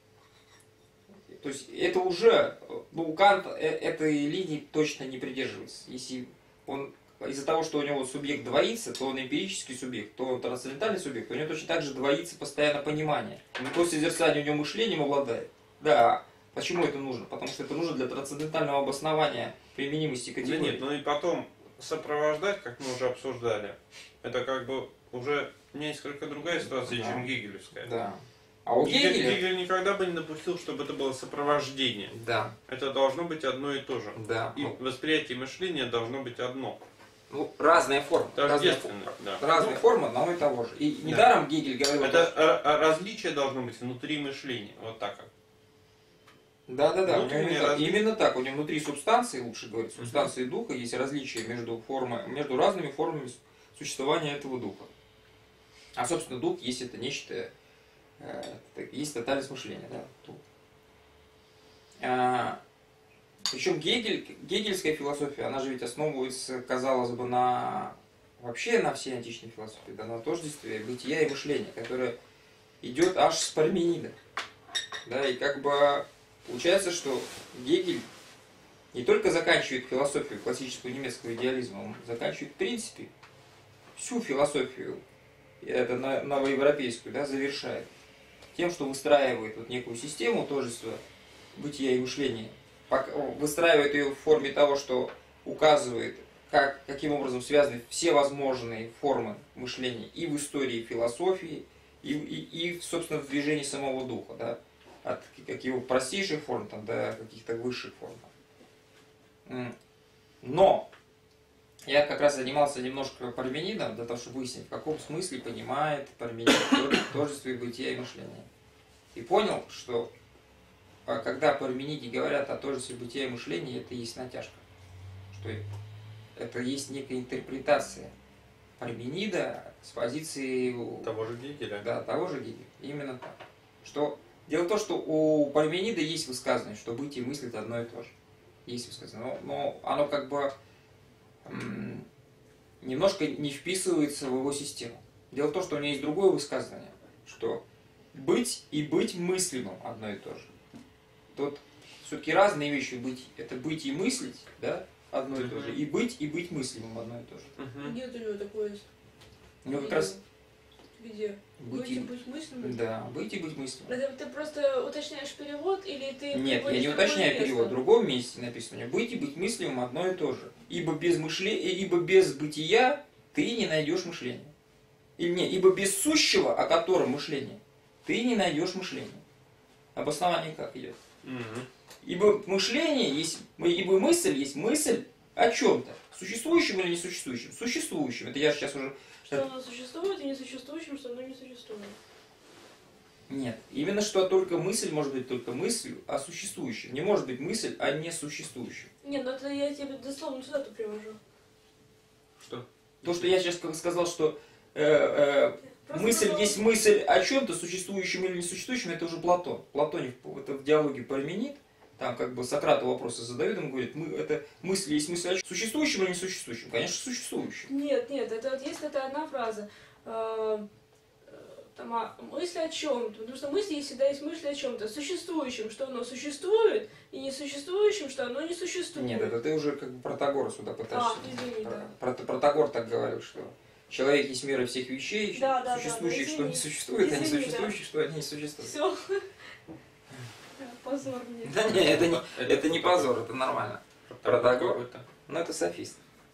То есть это уже, ну, Кант этой линии точно не придерживается. Если он из-за того, что у него субъект двоится, то он эмпирический субъект, то он трансцендентальный субъект, у него точно так же двоится постоянно понимание. То созерцание у него мышлением обладает. Да, почему это нужно? Потому что это нужно для трансцендентального обоснования применимости Да категории. нет, ну и потом сопровождать, как мы уже обсуждали, это как бы уже несколько другая ситуация, Да. чем гегелевская. Да. А у Гегеля... Гегель никогда бы не допустил, чтобы это было сопровождение. Да, Это должно быть одно и то же. да. И восприятие мышления должно быть одно. Ну, разные формы. Тождественное, да. Разные Ну, формы одного и того же. И Да. недаром Гегель говорил... о том, что- это различие должно быть внутри мышления. Вот так. Да. У него Внутреннее именно, различие. именно так. У него внутри субстанции, лучше говорить, субстанции духа, есть различия между разными формами существования этого духа. А, собственно, дух есть это нечто, есть тотальность мышления. Да, дух. Причем гегельская философия, она же ведь основывается, казалось бы, вообще на всей античной философии, да, на тождестве бытия и мышления, которое идет аж с Парменида. Да, и как бы получается, что Гегель не только заканчивает философию классического немецкого идеализма, он заканчивает в принципе всю философию, это новоевропейскую, да, завершает тем, что выстраивает вот некую систему тождества бытия и мышления, выстраивает ее в форме того, что указывает, каким образом связаны все возможные формы мышления и в истории философии, и собственно, в движении самого духа, да, от его простейших форм там, до каких-то высших форм. Но я как раз занимался немножко Парменидом, для того, чтобы выяснить, в каком смысле понимает Парменид тождество и бытия и мышления. И понял, что когда Пармениде говорят о тождестве бытия и мышления, это и есть натяжка. Что это есть некая интерпретация Парменида с позиции... Того же Гегеля. Да, того же Гегеля. Именно так. Дело в том, что у Парменида есть высказывание, что быть и мысль это одно и то же. Есть высказывание. Но оно как бы немножко не вписывается в его систему. Дело в том, что у него есть другое высказывание, что быть и быть мыслимым одно и то же. Тут все-таки разные вещи. Это быть и мыслить, да, одно и то же. И быть мыслимым одно и то же. Где у него такое есть? У него как раз Где? быть Быть мыслимым? Да, быть и быть мыслимым. Это ты просто уточняешь перевод или ты... Нет, я не уточняю перевод. В другом месте написано: быть и быть мыслимым одно и то же. Ибо без бытия ты не найдешь мышления. Ибо без сущего, о котором мышление, ты не найдешь мышления. Обоснование как идет? Ибо мышление есть, ибо мысль есть мысль о чем-то. Существующем или несуществующем? Существующем. Это я сейчас уже... Что оно существует, и несуществующим, что оно не существует. Нет. Именно что только мысль может быть только мыслью о существующем. Не может быть мысль о несуществующем. Нет, ну это я тебе дословно цитату привожу. Что? То, что я сейчас сказал, что Просто мысль просто- есть мысль о чем-то, существующем или несуществующем, это уже Платон. Платонев, это в диалоге Парменид, там как бы Сократу вопросы задают, он говорит, это мысль есть мысль о существующем или несуществующем? Конечно, существующем. Нет, это вот есть это одна фраза. Мысль о чем-то. Потому что мысль всегда есть мысль о чем-то. Существующем, что оно существует, и несуществующем, что оно не существует. Нет, это ты уже как бы Протагора сюда пытаешься. Извини, да. Протагор так говорил, что человек есть мера всех вещей, Да, существующих, да, что извини. не существует, а Извини, несуществующих, что они не существуют. Все. Позор мне. Да не, это не позор, это нормально. Протагор. какой-то. Но это софист.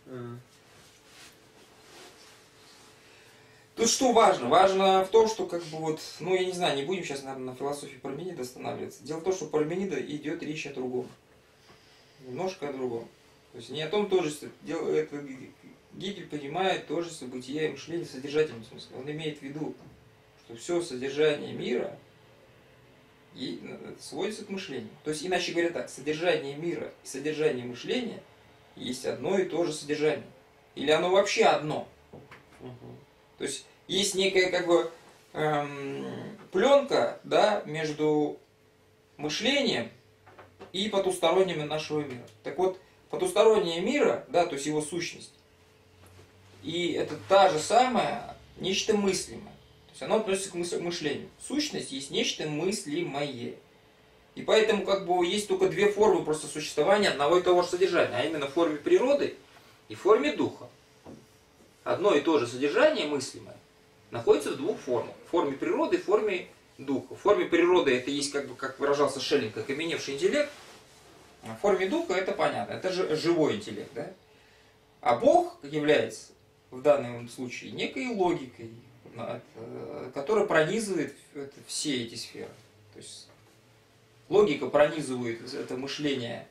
Тут что важно? Важно в том, что как бы вот, ну я не знаю, не будем сейчас, наверное, на философии Парменида останавливаться. Дело в том, что у Парменида идет речь о другом. Немножко о другом. То есть не о том тождестве. Гегель понимает тождество бытия и мышления в содержательном смысле. Он имеет в виду, что все содержание мира сводится к мышлению. То есть, иначе говоря так, содержание мира и содержание мышления есть одно и то же содержание. Или оно вообще одно. То есть, есть некое как бы пленка, да, между мышлением и потусторонним нашего мира. Так вот, потустороннее мира, да, то есть его сущность, и это та же самая нечто мыслимое. То есть оно относится к мышлению. Сущность есть нечто мыслимое. И поэтому как бы есть только две формы просто существования одного и того же содержания, а именно в форме природы и в форме духа. Одно и то же содержание мыслимое находится в двух формах. В форме природы и в форме духа. В форме природы это есть, как бы, как выражался Шеллинг, окаменевший интеллект. А в форме духа это понятно, это же живой интеллект. Да? А Бог является в данном случае некой логикой, которая пронизывает все эти сферы. То есть логика пронизывает это мышление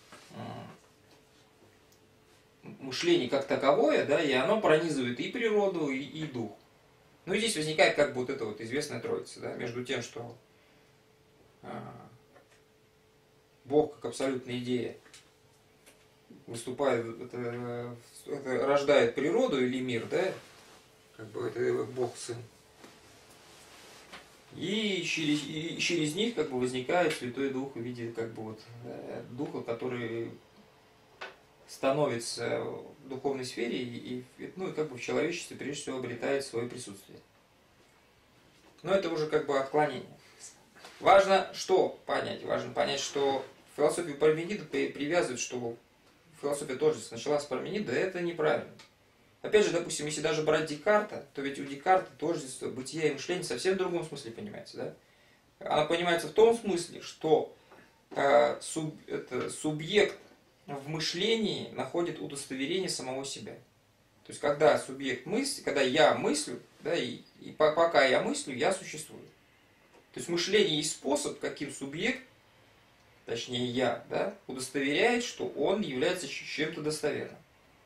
как таковое, да, и оно пронизывает и природу, и дух. Ну и здесь возникает как бы вот эта вот известная троица, да, между тем, что Бог как абсолютная идея выступает, это рождает природу или мир, да, как бы это Бог Сын. И через них как бы возникает Святой Дух в виде как бы вот Духа, который становится в духовной сфере и как бы в человечестве прежде всего обретает свое присутствие. Но это уже как бы отклонение. Важно что понять? Важно понять, что философию Парменида привязывают, что философия тождества началась с Парменида, это неправильно. Опять же, допустим, если даже брать Декарта, то ведь у Декарта тождество бытия и мышления совсем в другом смысле понимается. Да? Оно понимается в том смысле, что субъект в мышлении находит удостоверение самого себя. То есть, когда субъект мыслит, когда я мыслю, да, и пока я мыслю, я существую. То есть, мышление есть способ, каким субъект, точнее я, да, удостоверяет, что он является чем-то достоверным.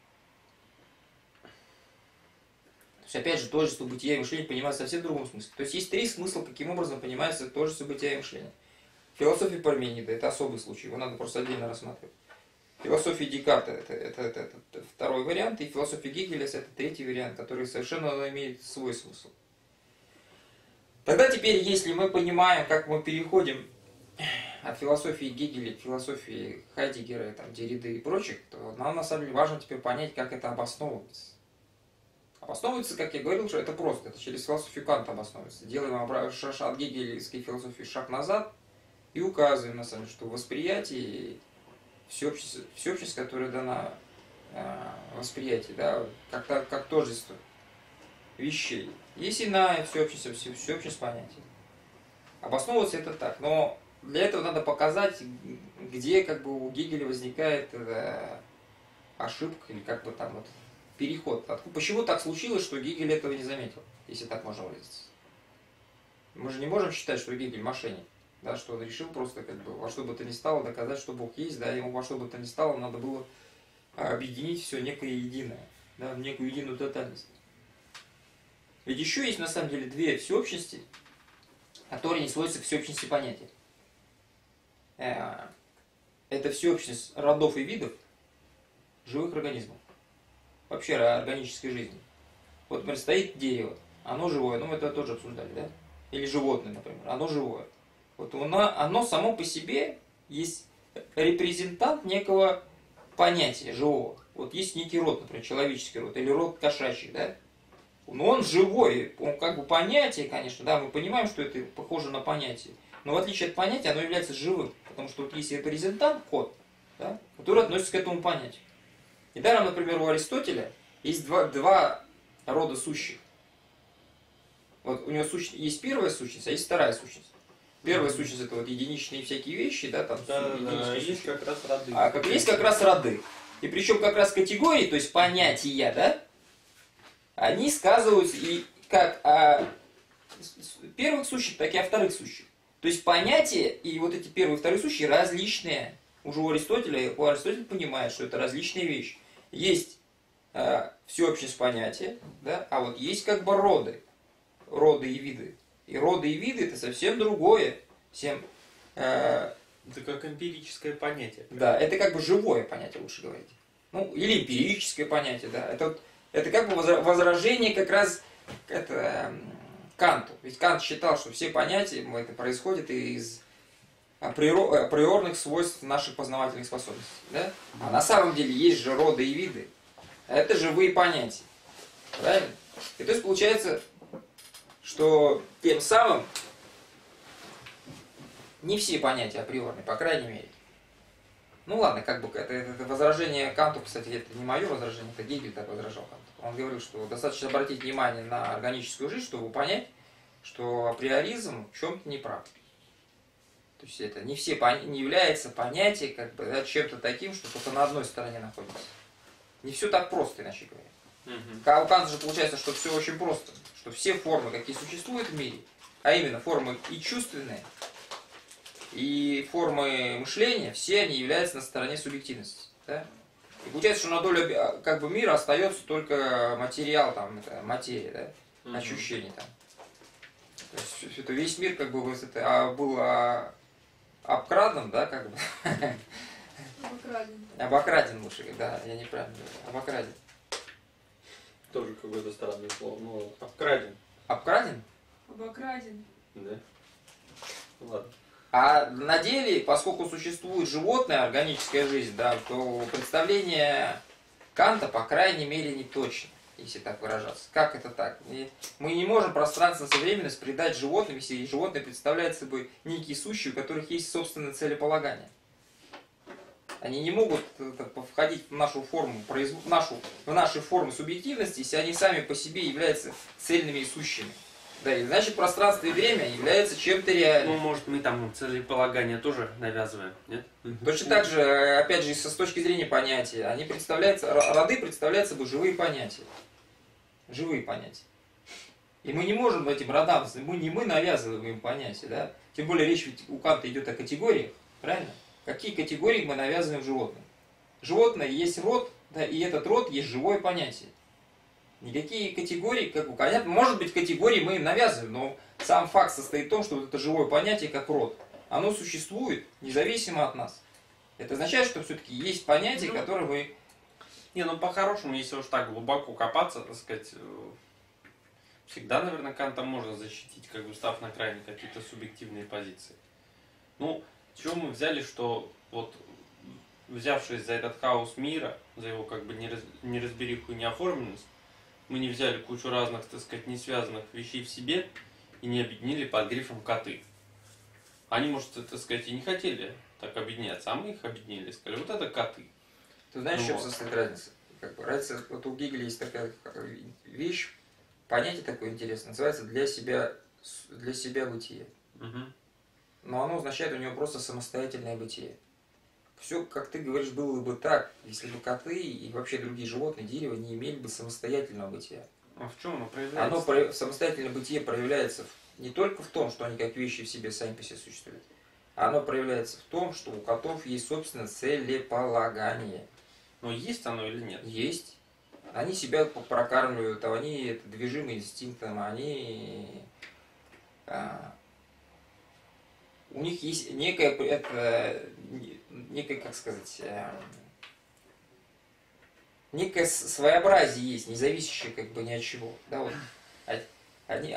То есть, опять же, тождество бытия и мышления понимается совсем в другом смысле. То есть, есть три смысла, каким образом понимается тождество бытия и мышления. Философия Парменида – это особый случай, его надо просто отдельно рассматривать. Философия Декарта это второй вариант, и философия Гегеля это третий вариант, который совершенно имеет свой смысл. Тогда теперь, если мы понимаем, как мы переходим от философии Гегеля к философии Хайдеггера, там, Дерриды и прочих, то нам на самом деле важно теперь понять, как это обосновывается. Обосновывается, как я говорил, что это просто, это через философию Канта обосновывается. Делаем от гегельской философии шаг назад и указываем, на самом деле, что восприятие всеобщность, которая дана восприятию, да, как тождество вещей. Есть иная всеобщность понятия. Обосновываться это так, но для этого надо показать, где как бы у Гегеля возникает ошибка или как бы там вот переход. Почему так случилось, что Гегель этого не заметил, если так можно выразиться? Мы же не можем считать, что Гегель мошенник. Да, что он решил просто как бы во что бы то ни стало доказать, что Бог есть, да, ему во что бы то ни стало надо было объединить все некое единое, да, в некую единую тотальность. Ведь еще есть на самом деле две всеобщности, которые не сводятся к всеобщности понятия. Это всеобщность родов и видов живых организмов, вообще органической жизни. Вот, например, стоит дерево, оно живое, ну мы это тоже обсуждали, да? Или животное, например, оно живое. Вот оно само по себе есть репрезентант некого понятия живого. Вот есть некий род, например, человеческий род, или род кошачий, да? Но он живой, он как бы понятие, конечно, да, мы понимаем, что это похоже на понятие. Но в отличие от понятия, оно является живым, потому что вот есть репрезентант, код, да, который относится к этому понятию. Недаром, например, у Аристотеля есть два рода сущих. Вот у него есть первая сущность, а есть вторая сущность. Первая сущность это вот единичные всякие вещи, да, там есть как раз роды. Есть как раз роды. И причем как раз категории, то есть понятия, да, они сказываются и как о первых сущих, так и о вторых сущих. То есть понятия и вот эти первые и вторые сущие различные. Уже у Аристотеля понимает, что это различные вещи. Есть всеобщность понятия, да, а вот есть как бы роды и виды. И роды и виды это совсем другое. Это как эмпирическое понятие. Да, это как бы живое понятие, лучше говорить. Ну, или эмпирическое понятие, да. Это как бы возражение как раз Канту. Ведь Кант считал, что все понятия это происходят из априорных свойств наших познавательных способностей. Да? А на самом деле есть же роды и виды. А это живые понятия. Правильно? И то есть получается, что тем самым не все понятия априорные, по крайней мере. Ну ладно, как бы это возражение Канту, кстати, это не мое возражение, это Гегель так возражал Канту. Он говорил, что достаточно обратить внимание на органическую жизнь, чтобы понять, что априоризм в чем-то не прав. То есть это не является понятие как бы, да, чем-то таким, что только на одной стороне находится. Не все так просто, иначе говоря. У Канта же получается, что все очень просто, что все формы, какие существуют в мире, а именно формы и чувственные, и формы мышления, все они являются на стороне субъективности. Да? И получается, что на долю как бы, мира остается только материал, там, это, материя, да? Ощущение там. То есть это весь мир как бы был обкраден, да, как бы. Обокраден. Обокраден лучше, да, я неправильно говорю. Обокраден. Тоже какое-то странное слово, но обкраден. Обкраден? Обокраден. Да. Ладно. А на деле, поскольку существует животная органическая жизнь, да, то представление Канта, по крайней мере, не точно, если так выражаться. Как это так? Мы не можем пространственность и временность придать животным, если животное представляет собой некие сущие, у которых есть собственное целеполагание. Они не могут входить в нашу форму, в наши формы субъективности, если они сами по себе являются цельными и сущими. Да, и значит пространство и время является чем-то реальным. Ну, может, мы там целеполагание тоже навязываем, нет? Точно так же, опять же, с точки зрения понятия, роды представляют собой живые понятия. Живые понятия. И мы не можем этим родам, мы навязываем им понятия, да? Тем более речь ведь у Канта идет о категориях, правильно? Какие категории мы навязываем животным? Животное есть род, да, и этот род есть живое понятие. Никакие категории, как бы, понятно, может быть, категории мы им навязываем, но сам факт состоит в том, что вот это живое понятие, как род, оно существует независимо от нас. Это означает, что все-таки есть понятие, которое мы... Не, ну по-хорошему, если уж так глубоко копаться, так сказать, всегда, наверное, Канта можно защитить, как бы став на крайне какие-то субъективные позиции. Ну, чего мы взяли, что вот взявшись за этот хаос мира, за его как бы неразбериху и неоформленность, мы не взяли кучу разных, так сказать, не связанных вещей в себе и не объединили под грифом коты. Они, может, так сказать, и не хотели так объединяться, а мы их объединили, сказали, вот это коты. Ты знаешь, в чем состоит разница? Как бы, разница, вот у Гегеля есть такая вещь, понятие такое интересное, называется для себя бытие. Но оно означает у него просто самостоятельное бытие. Все, как ты говоришь, было бы так, если бы коты и вообще другие животные, дерево не имели бы самостоятельного бытия. А в чем оно проявляется? Самостоятельное бытие проявляется не только в том, что они как вещи в себе сами по себе существуют, а оно проявляется в том, что у котов есть собственное целеполагание. Но есть оно или нет? Есть. Они себя прокармливают, они движимы инстинктом, у них есть некое, как сказать, некое своеобразие есть, не зависящее как бы ни от чего. Да, вот. Они...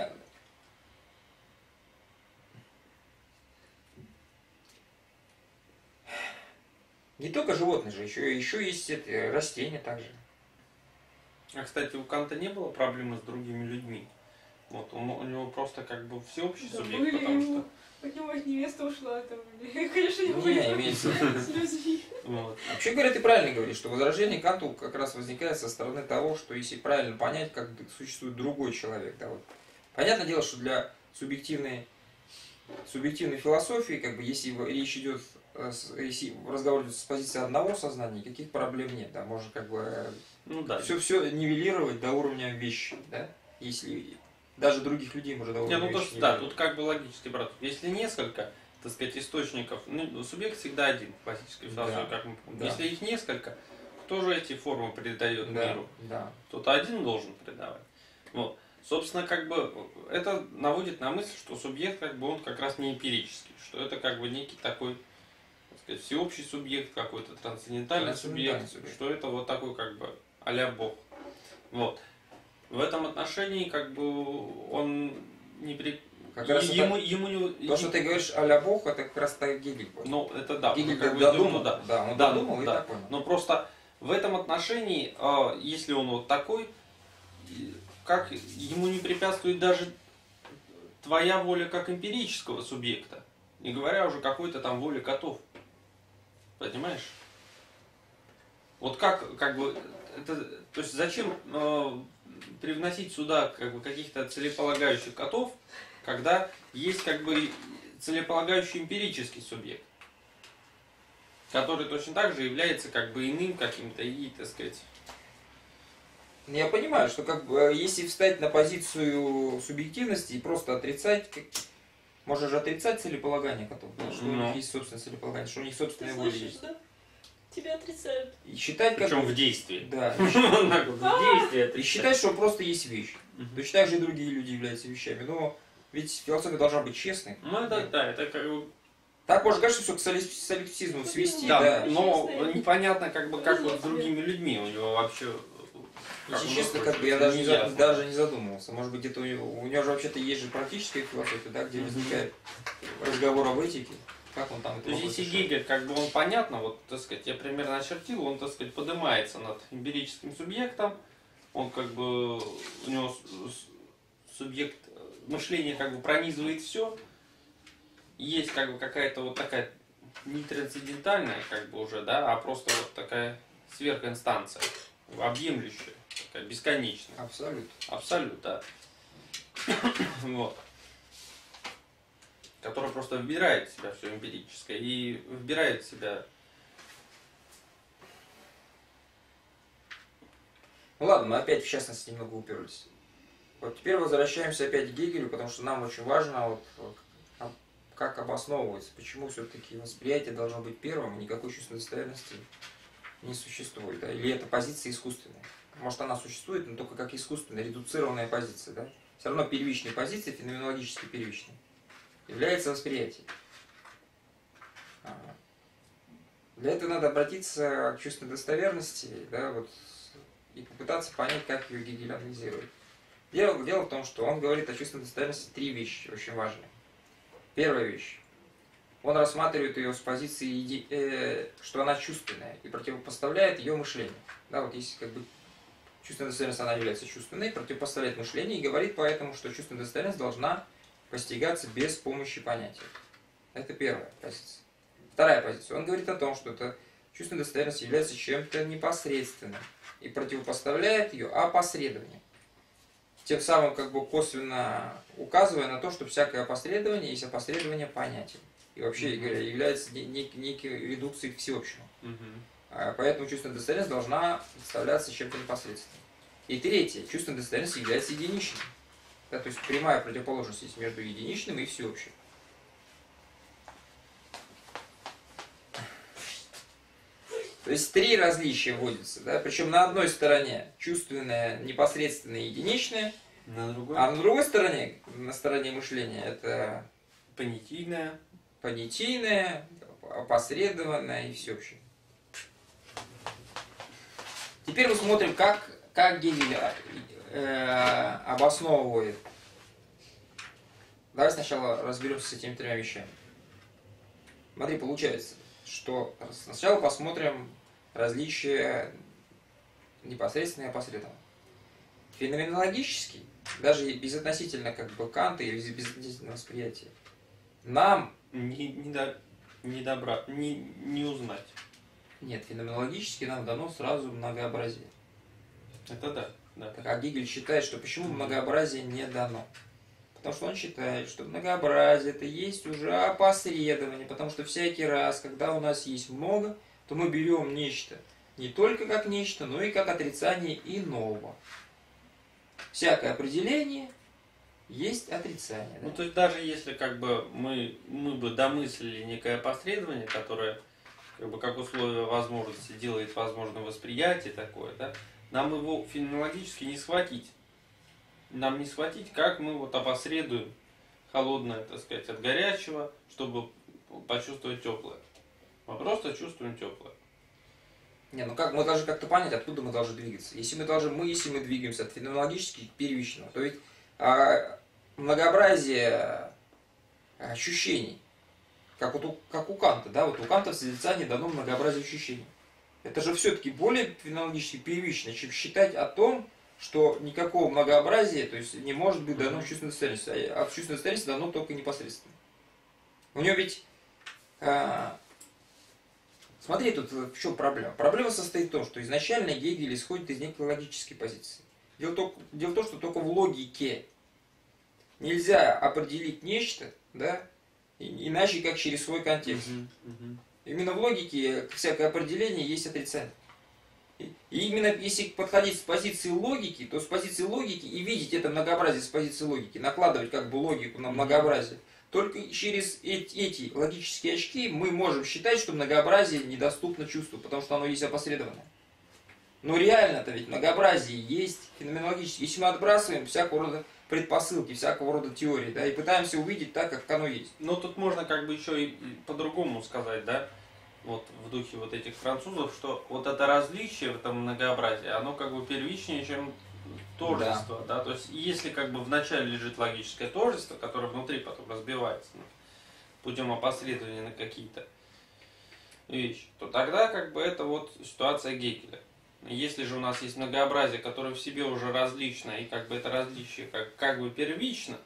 Не только животные же, еще есть растения также. А, кстати, у Канта не было проблемы с другими людьми. Вот, у него просто как бы всеобщий субъект, потому что... От него невеста ушла, там, конечно, не имеется с людьми. Вот. Вообще говоря, ты правильно говоришь, что возражение Канту как раз возникает со стороны того, что если правильно понять, как существует другой человек. Да, вот. Понятное дело, что для субъективной философии, как бы, если речь идет, если разговор идет с позиции одного сознания, никаких проблем нет. Да, можно как бы все нивелировать до уровня вещи. Да? Если даже других людей можно до уровня вещи. Да, тут как бы логически, брат. Если несколько, так сказать, источников, субъект всегда один в классической философии, как мы помним. Да. Если их несколько, кто же эти формы придает миру? Да. Кто-то один должен придавать. Вот. Собственно, как бы это наводит на мысль, что субъект как бы он как раз не эмпирический, что это как бы некий такой, так сказать, всеобщий субъект, какой-то трансцендентальный субъект, что это вот такой как бы а-ля Бог. Вот. В этом отношении как бы он Как раз ему то, что ты говоришь а-ля Бог, это как раз так Гегель понял. Ну, это да. Гегель как бы додумал, идем туда. да, он Да, додумал и да. так понял. Но просто в этом отношении, если он вот такой, как ему не препятствует даже твоя воля как эмпирического субъекта, не говоря уже какой-то там воли котов. Понимаешь? Вот как бы, это, то есть зачем привносить сюда как бы каких-то целеполагающих котов, когда есть как бы целеполагающий эмпирический субъект, который точно так же является как бы иным каким-то и, так сказать... Я понимаю, что как бы, если встать на позицию субъективности и просто отрицать, можно же отрицать целеполагание котов, да, что у них есть собственное целеполагание, что у них собственная воля есть. Да? Тебя отрицают. И считать как... Причем в действии. Да. В действии. И считать, что просто есть вещь. Точно так же и другие люди являются вещами. Но ведь философия должна быть честной. Ну это да, это как бы... Так можно, конечно, все к солипсизму свести, Да, да. но непонятно как бы как вот с другими людьми у него вообще... Если честно, как бы я даже не задумывался. Может быть, где-то у него же вообще-то есть же практическая философия, да, где возникает разговор об этике. Как он там это То есть, если Гегель, как бы он понятно, вот, так сказать, я примерно очертил, он, так сказать, поднимается над эмпирическим субъектом, он как бы, у него субъект мышления как бы пронизывает все, есть как бы какая-то вот такая не трансцендентальная, как бы уже, да, а просто вот такая сверхинстанция, объемлющая, такая бесконечная. Абсолют. Абсолют, да. Вот. Которая просто вбирает в себя все эмпирическое и вбирает в себя... Ну ладно, мы опять в частности немного уперлись. Вот теперь возвращаемся опять к Гегелю, потому что нам очень важно, как обосновывается, почему все-таки восприятие должно быть первым, и никакой чувственной достоверности не существует. Да? Или эта позиция искусственная. Может, она существует, но только как искусственная, редуцированная позиция. Да? Все равно первичной позицией, феноменологически первичной, является восприятие. Для этого надо обратиться к чувственной достоверности, да, вот, и попытаться понять, как ее Гегель анализирует. Дело в том, что он говорит о чувственной достоверности три вещи очень важные. Первая вещь. Он рассматривает ее с позиции, что она чувственная, и противопоставляет ее мышлению. Да, вот если как бы чувственная достоверность, она является чувственной, противопоставляет мышлению и говорит поэтому, что чувственная достоверность должна постигаться без помощи понятия. Это первая позиция. Вторая позиция. Он говорит о том, что эта чувственная достоверность является чем-то непосредственным и противопоставляет ее опосредованию. Тем самым как бы косвенно указывая на то, что всякое опосредование есть опосредование понятия. И вообще говоря, является некой редукцией к всеобщему. Поэтому чувственная достоверность должна представляться чем-то непосредственным. И третье. Чувственная достоверность является единичной. Да, то есть прямая противоположность есть между единичным и всеобщим. То есть три различия вводятся, да? Причем на одной стороне чувственное, непосредственное, единичное, а на другой стороне, на стороне мышления, это понятийное, опосредованное и всеобщее. Теперь мы смотрим, как Гегель обосновывает. Давай сначала разберемся с этими тремя вещами. Смотри, получается, что сначала посмотрим различия непосредственно и опосредованно. Феноменологически, даже безотносительно как бы Канта или безотносительно восприятия, нам не узнать. Нет, феноменологически нам дано сразу многообразие. Это да. Да. А Гегель считает, что почему многообразие не дано? Потому что он считает, что многообразие это есть уже опосредование, потому что всякий раз, когда у нас есть много, то мы берем нечто не только как нечто, но и как отрицание иного. Всякое определение есть отрицание. Да? Ну, то есть даже если как бы мы бы домыслили некое опосредование, которое как бы как условие возможности делает возможным восприятие такое, да, нам его феноменологически не схватить. Нам не схватить, как мы вот опосредуем холодное, так сказать, от горячего, чтобы почувствовать теплое. Мы просто чувствуем теплое. Не, ну как, мы должны как-то понять, откуда мы должны двигаться. Если мы двигаемся от феноменологически к первичному, то ведь многообразие ощущений. Как у Канта, да, вот у Канта в созерцании дано многообразие ощущений. Это же все-таки более феноменологически первично, чем считать о том, что никакого многообразия, то есть не может быть дано в чувственной состоянности, а в чувственной состоянности дано только непосредственно. У него ведь, смотри, тут в чем проблема. Проблема состоит в том, что изначально Гегель исходит из некой логической позиции. Дело в том, что только в логике нельзя определить нечто, да, иначе как через свой контекст. Именно в логике всякое определение есть отрицание. И именно если подходить с позиции логики, то с позиции логики и видеть это многообразие с позиции логики, накладывать как бы логику на многообразие, только через эти логические очки мы можем считать, что многообразие недоступно чувству, потому что оно есть опосредованное. Но реально-то ведь многообразие есть феноменологически. Если мы отбрасываем всякого рода предпосылки, всякого рода теории, да, и пытаемся увидеть так, как оно есть. Но тут можно как бы еще и по-другому сказать, да, вот в духе вот этих французов, что вот это различие в этом многообразии, оно как бы первичнее, чем тождество, да, то есть если как бы вначале лежит логическое тождество, которое внутри потом разбивается путем опосредования на какие-то вещи, то тогда как бы это вот ситуация Гегеля. Если же у нас есть многообразие, которое в себе уже различно, и как бы это различие как бы первично.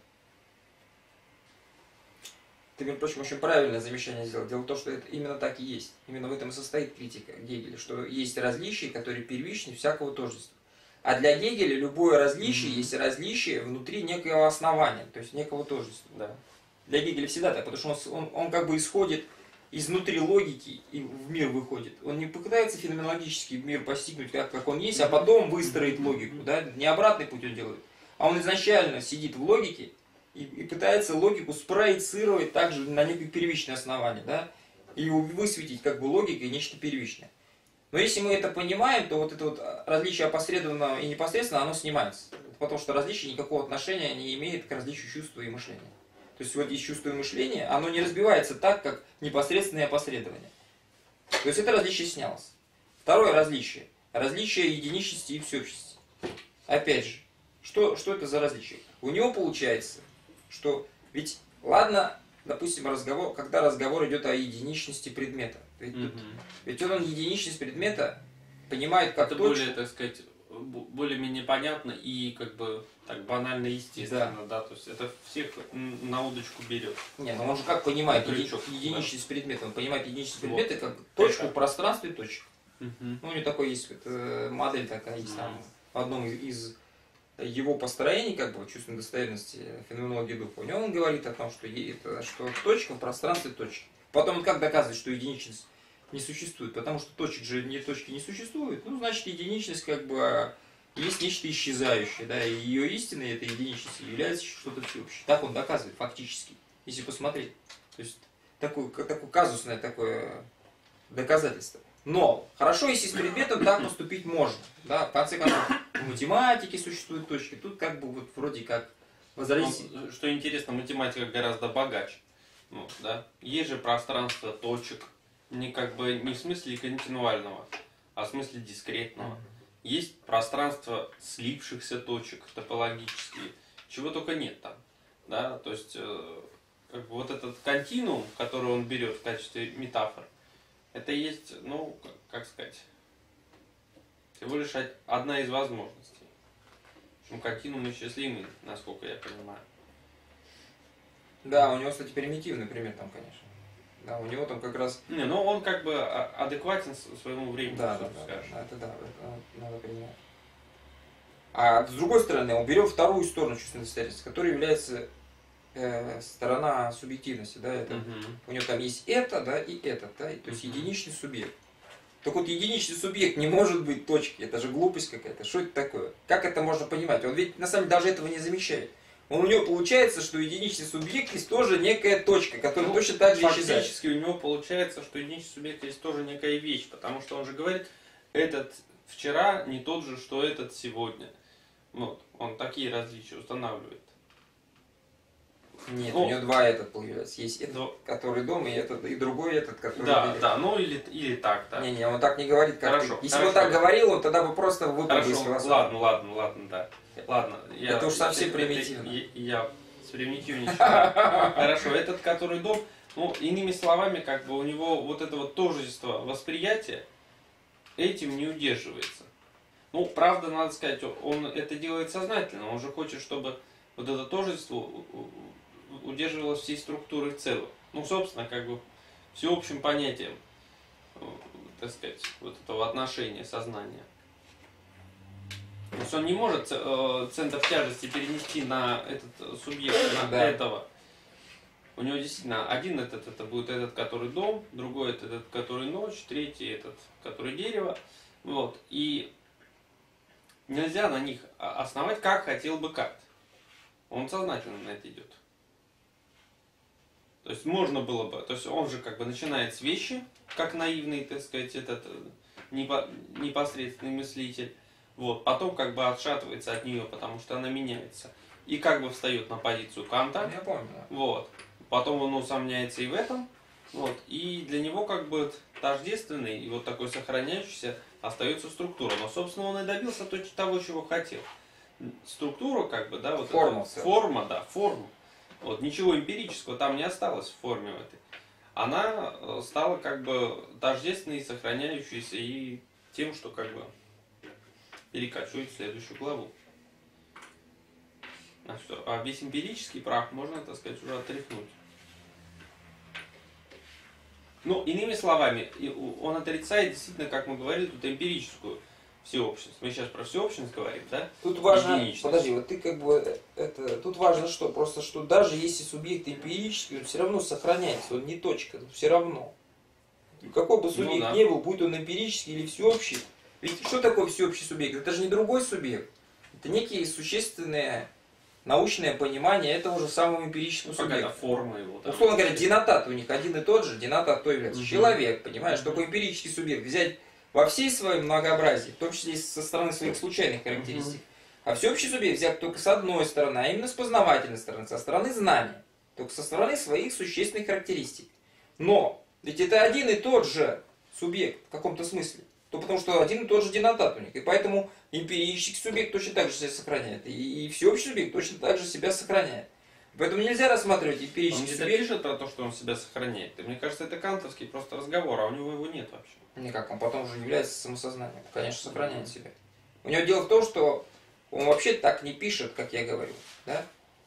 Ты, между прочим, очень правильное замечание сделал. Дело в том, что это именно так и есть. Именно в этом и состоит критика Гегеля, что есть различия, которые первичны всякого тождества. А для Гегеля любое различие есть различие внутри некого основания, то есть некого тождества. Да. Для Гегеля всегда так, потому что он как бы исходит изнутри логики и в мир выходит. Он не пытается феноменологический мир постигнуть, как он есть, а потом выстроить логику. Да? Не обратный путь он делает. А он изначально сидит в логике и пытается логику спроецировать также на некое первичное основание. Да? И высветить как бы логикой нечто первичное. Но если мы это понимаем, то вот это вот различие опосредованного и непосредственного, оно снимается. Потому что различие никакого отношения не имеет к различию чувства и мышления. То есть вот есть чувство и мышление, оно не разбивается так, как непосредственное опосредование. То есть это различие снялось. Второе различие. Различие единичности и всеобщности. Опять же, что это за различие? У него получается, что ведь, ладно, допустим, когда разговор идет о единичности предмета. Ведь он единичность предмета понимает как это точку. Более, так сказать, более-менее понятно и как бы так банально естественно, да, то есть это всех на удочку берет. Не, ну он же как понимает единичность предмета? Он понимает единичность предмета как точку в пространстве точек. Ну, у него такой есть модель такая есть там в одном из его построений, как бы чувственной достоверности феноменологии духа. У него он говорит о том, что точка в пространстве точки. Потом он как доказывает, что единичность не существует, потому что точки не существует. Ну, значит, единичность как бы есть нечто исчезающее, да, и ее истиной этой единичности является что-то всеобщее. Так он доказывает фактически, если посмотреть. То есть такое казусное такое доказательство. Но хорошо, если с предметом так поступить можно. Да, в конце концов, в математике существуют точки. Тут как бы вот вроде как возразить. Что интересно, математика гораздо богаче. Ну, да? Есть же пространство точек, не в смысле континуального, а в смысле дискретного. Есть пространство слившихся точек топологические, чего только нет там. Да? То есть как бы вот этот континуум, который он берет в качестве метафоры, это есть, ну, как сказать, всего лишь одна из возможностей. Континуум исчислимый, насколько я понимаю. Да, у него, кстати, примитивный пример там, конечно. Да, у него там как раз... Не, ну он как бы адекватен своему времени, это надо понимать. А с другой стороны, он берет вторую сторону чувственной достоверности, которая является сторона субъективности, да, это, у него там есть это, да, и это, да, то есть единичный субъект. Так вот, единичный субъект не может быть точкой, это же глупость какая-то, что это такое? Как это можно понимать? Он ведь на самом деле даже этого не замечает. У него получается, что единичный субъект есть тоже некая точка, которая точно так же исчезает. Фактически у него получается, что единичный субъект есть тоже некая вещь, потому что он же говорит, этот вчера не тот же, что этот сегодня. Вот, он такие различия устанавливает. Нет, у него два этот появляется. Есть этот, который дома, и другой этот, который... Да, ну или так, да. Не, он так не говорит, как хорошо, ты. Если бы он так говорил, он тогда бы просто выпал из философии. Ладно, да. Ладно, это уж совсем примитивно. Я примитивничаю. Хорошо, этот, который дом, ну, иными словами, как бы у него вот это вот тождество восприятия этим не удерживается. Ну, правда, надо сказать, он это делает сознательно, он же хочет, чтобы вот это тождество удерживалось всей структурой в целом. Ну, собственно, как бы всеобщим понятием, так сказать, вот этого отношения сознания. То есть он не может центр тяжести перенести на этот субъект, на этого. У него действительно один это будет этот, который дом, другой этот, который ночь, третий этот, который дерево. Вот. И нельзя на них основать, как хотел бы Кант. Он сознательно на это идет. То есть можно было бы, то есть он же как бы начинает с вещи, как наивный, так сказать, этот непосредственный мыслитель. Вот, потом как бы отшатывается от нее, потому что она меняется. И как бы встает на позицию Канта. Я помню. Вот. Потом он усомняется и в этом. Вот. И для него как бы тождественный и вот такой сохраняющийся остается структура. Но, собственно, он и добился того, чего хотел. Структура, как бы, да, вот форма. Форма, да, форма. Вот, ничего эмпирического там не осталось в форме в этой. Она стала как бы тождественной, сохраняющейся и тем, что как бы перекочует в следующую главу. А весь эмпирический прах можно, так сказать, уже отряхнуть. Ну, иными словами, он отрицает действительно, как мы говорили, тут эмпирическую всеобщность. Мы сейчас про всеобщность говорим, да? Тут важно, подожди, вот ты как бы, тут важно что? Просто что даже если субъект эмпирический, он все равно сохраняется, он не точка, все равно. Какой бы субъект ни был, будь он эмпирический или всеобщий, ведь что такое всеобщий субъект? Это же не другой субъект. Это некие существенные научное понимание этого же самого эмпирического субъекта. Форма его. Да? Условно говоря, денотат у них один и тот же, денотат то является человек, понимаешь, такой эмпирический субъект взять во всей своем многообразии, в том числе и со стороны своих случайных характеристик. А всеобщий субъект взять только с одной стороны, а именно с познавательной стороны, со стороны знания, только со стороны своих существенных характеристик. Но ведь это один и тот же субъект в каком-то смысле. То потому что один и тот же денотат у них. И поэтому эмпирический субъект точно так же себя сохраняет. И всеобщий субъект точно так же себя сохраняет. Поэтому нельзя рассматривать эмпирический субъект. Он пишет про то, что он себя сохраняет. И мне кажется, это кантовский просто разговор, а у него его нет вообще. Никак, он потом уже является самосознанием. Конечно, сохраняет себя. У него дело в том, что он вообще так не пишет, как я говорю. Да?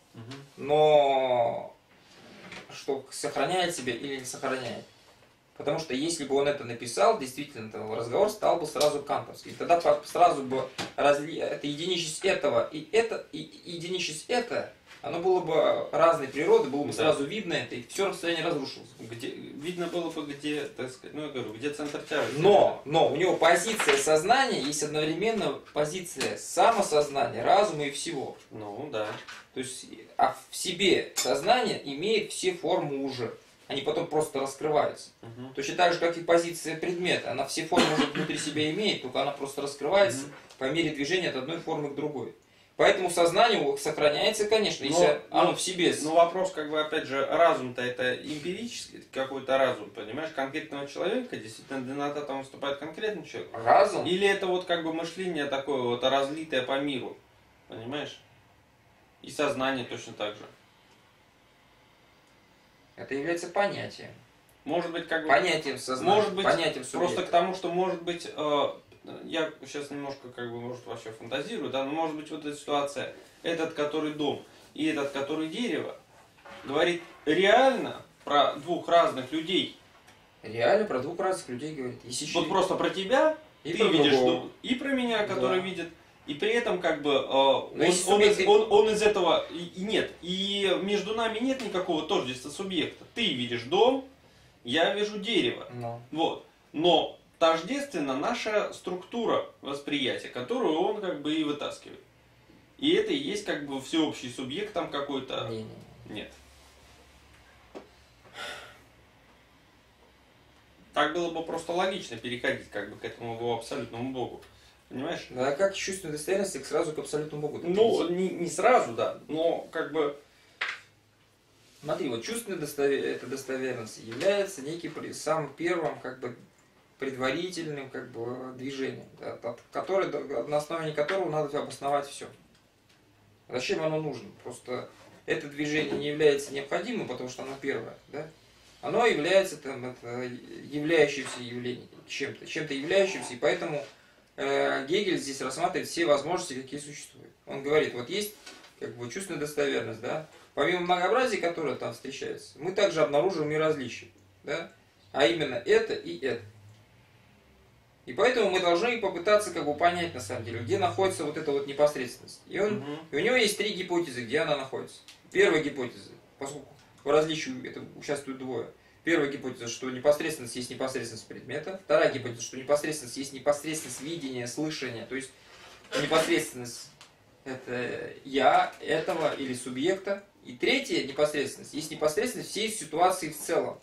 Но что сохраняет себя или не сохраняет. Потому что если бы он это написал, действительно, то разговор стал бы сразу кантовский. Тогда сразу бы это единичность этого и это, и единичность это, оно было бы разной природы, было бы сразу видно это, и все расстояние разрушилось. Видно было бы, где, так сказать, ну я говорю, где центр тяжести. Но у него позиция сознания есть одновременно позиция самосознания, разума и всего. Ну да. То есть, а в себе сознание имеет все формы уже. Они потом просто раскрываются. Точно так же, как и позиция предмета. Она все формы уже внутри себя имеет, только она просто раскрывается по мере движения от одной формы к другой. Поэтому сознание сохраняется, конечно, если оно в себе. Ну вопрос, как бы, опять же, разум-то это эмпирический какой-то разум, понимаешь, конкретного человека, действительно, денотатом выступает конкретный человек. Разум? Или это вот как бы мышление такое вот разлитое по миру, понимаешь? И сознание точно так же. Это является понятием. Может быть, как бы... Понятием сознания. Может быть, понятием субъекта. просто к тому, что может быть... я сейчас немножко, как бы, может, вообще фантазирую, да, но может быть вот эта ситуация, этот, который дом, и этот, который дерево, говорит реально про двух разных людей. Реально про двух разных людей говорит. Вот просто про тебя, и ты про видишь, другого. и про меня, который видит, и при этом как бы он из этого и нет. И между нами нет никакого тождества субъекта. Ты видишь дом, я вижу дерево. Вот. Но тождественна наша структура восприятия, которую он как бы и вытаскивает. И это и есть как бы всеобщий субъект там какой-то. Нет. Так было бы просто логично переходить как бы к этому его абсолютному Богу. Понимаешь? Да, как чувственной достоверности сразу к абсолютному Богу? Ну, не сразу, да, но как бы... Смотри, вот чувственная достоверность является неким самым первым, как бы, предварительным, как бы, движением, да, на основании которого надо обосновать все. Зачем оно нужно? Просто это движение не является необходимым, потому что оно первое, да, оно является там, это, являющимся явлением, чем-то являющимся, и поэтому Гегель здесь рассматривает все возможности, какие существуют. Он говорит, вот есть как бы чувственная достоверность, да, помимо многообразия, которое там встречается, мы также обнаруживаем и различия, да, а именно это и это. И поэтому мы должны попытаться как бы понять, на самом деле, где находится вот эта вот непосредственность. И у него есть 3 гипотезы, где она находится. Первая гипотеза, поскольку в различии это участвуют двое. Первая гипотеза, что непосредственность есть непосредственность предмета. Вторая гипотеза, что непосредственность есть непосредственность видения, слышания. То есть непосредственность это я, этого или субъекта. И третья непосредственность есть непосредственность всей ситуации в целом.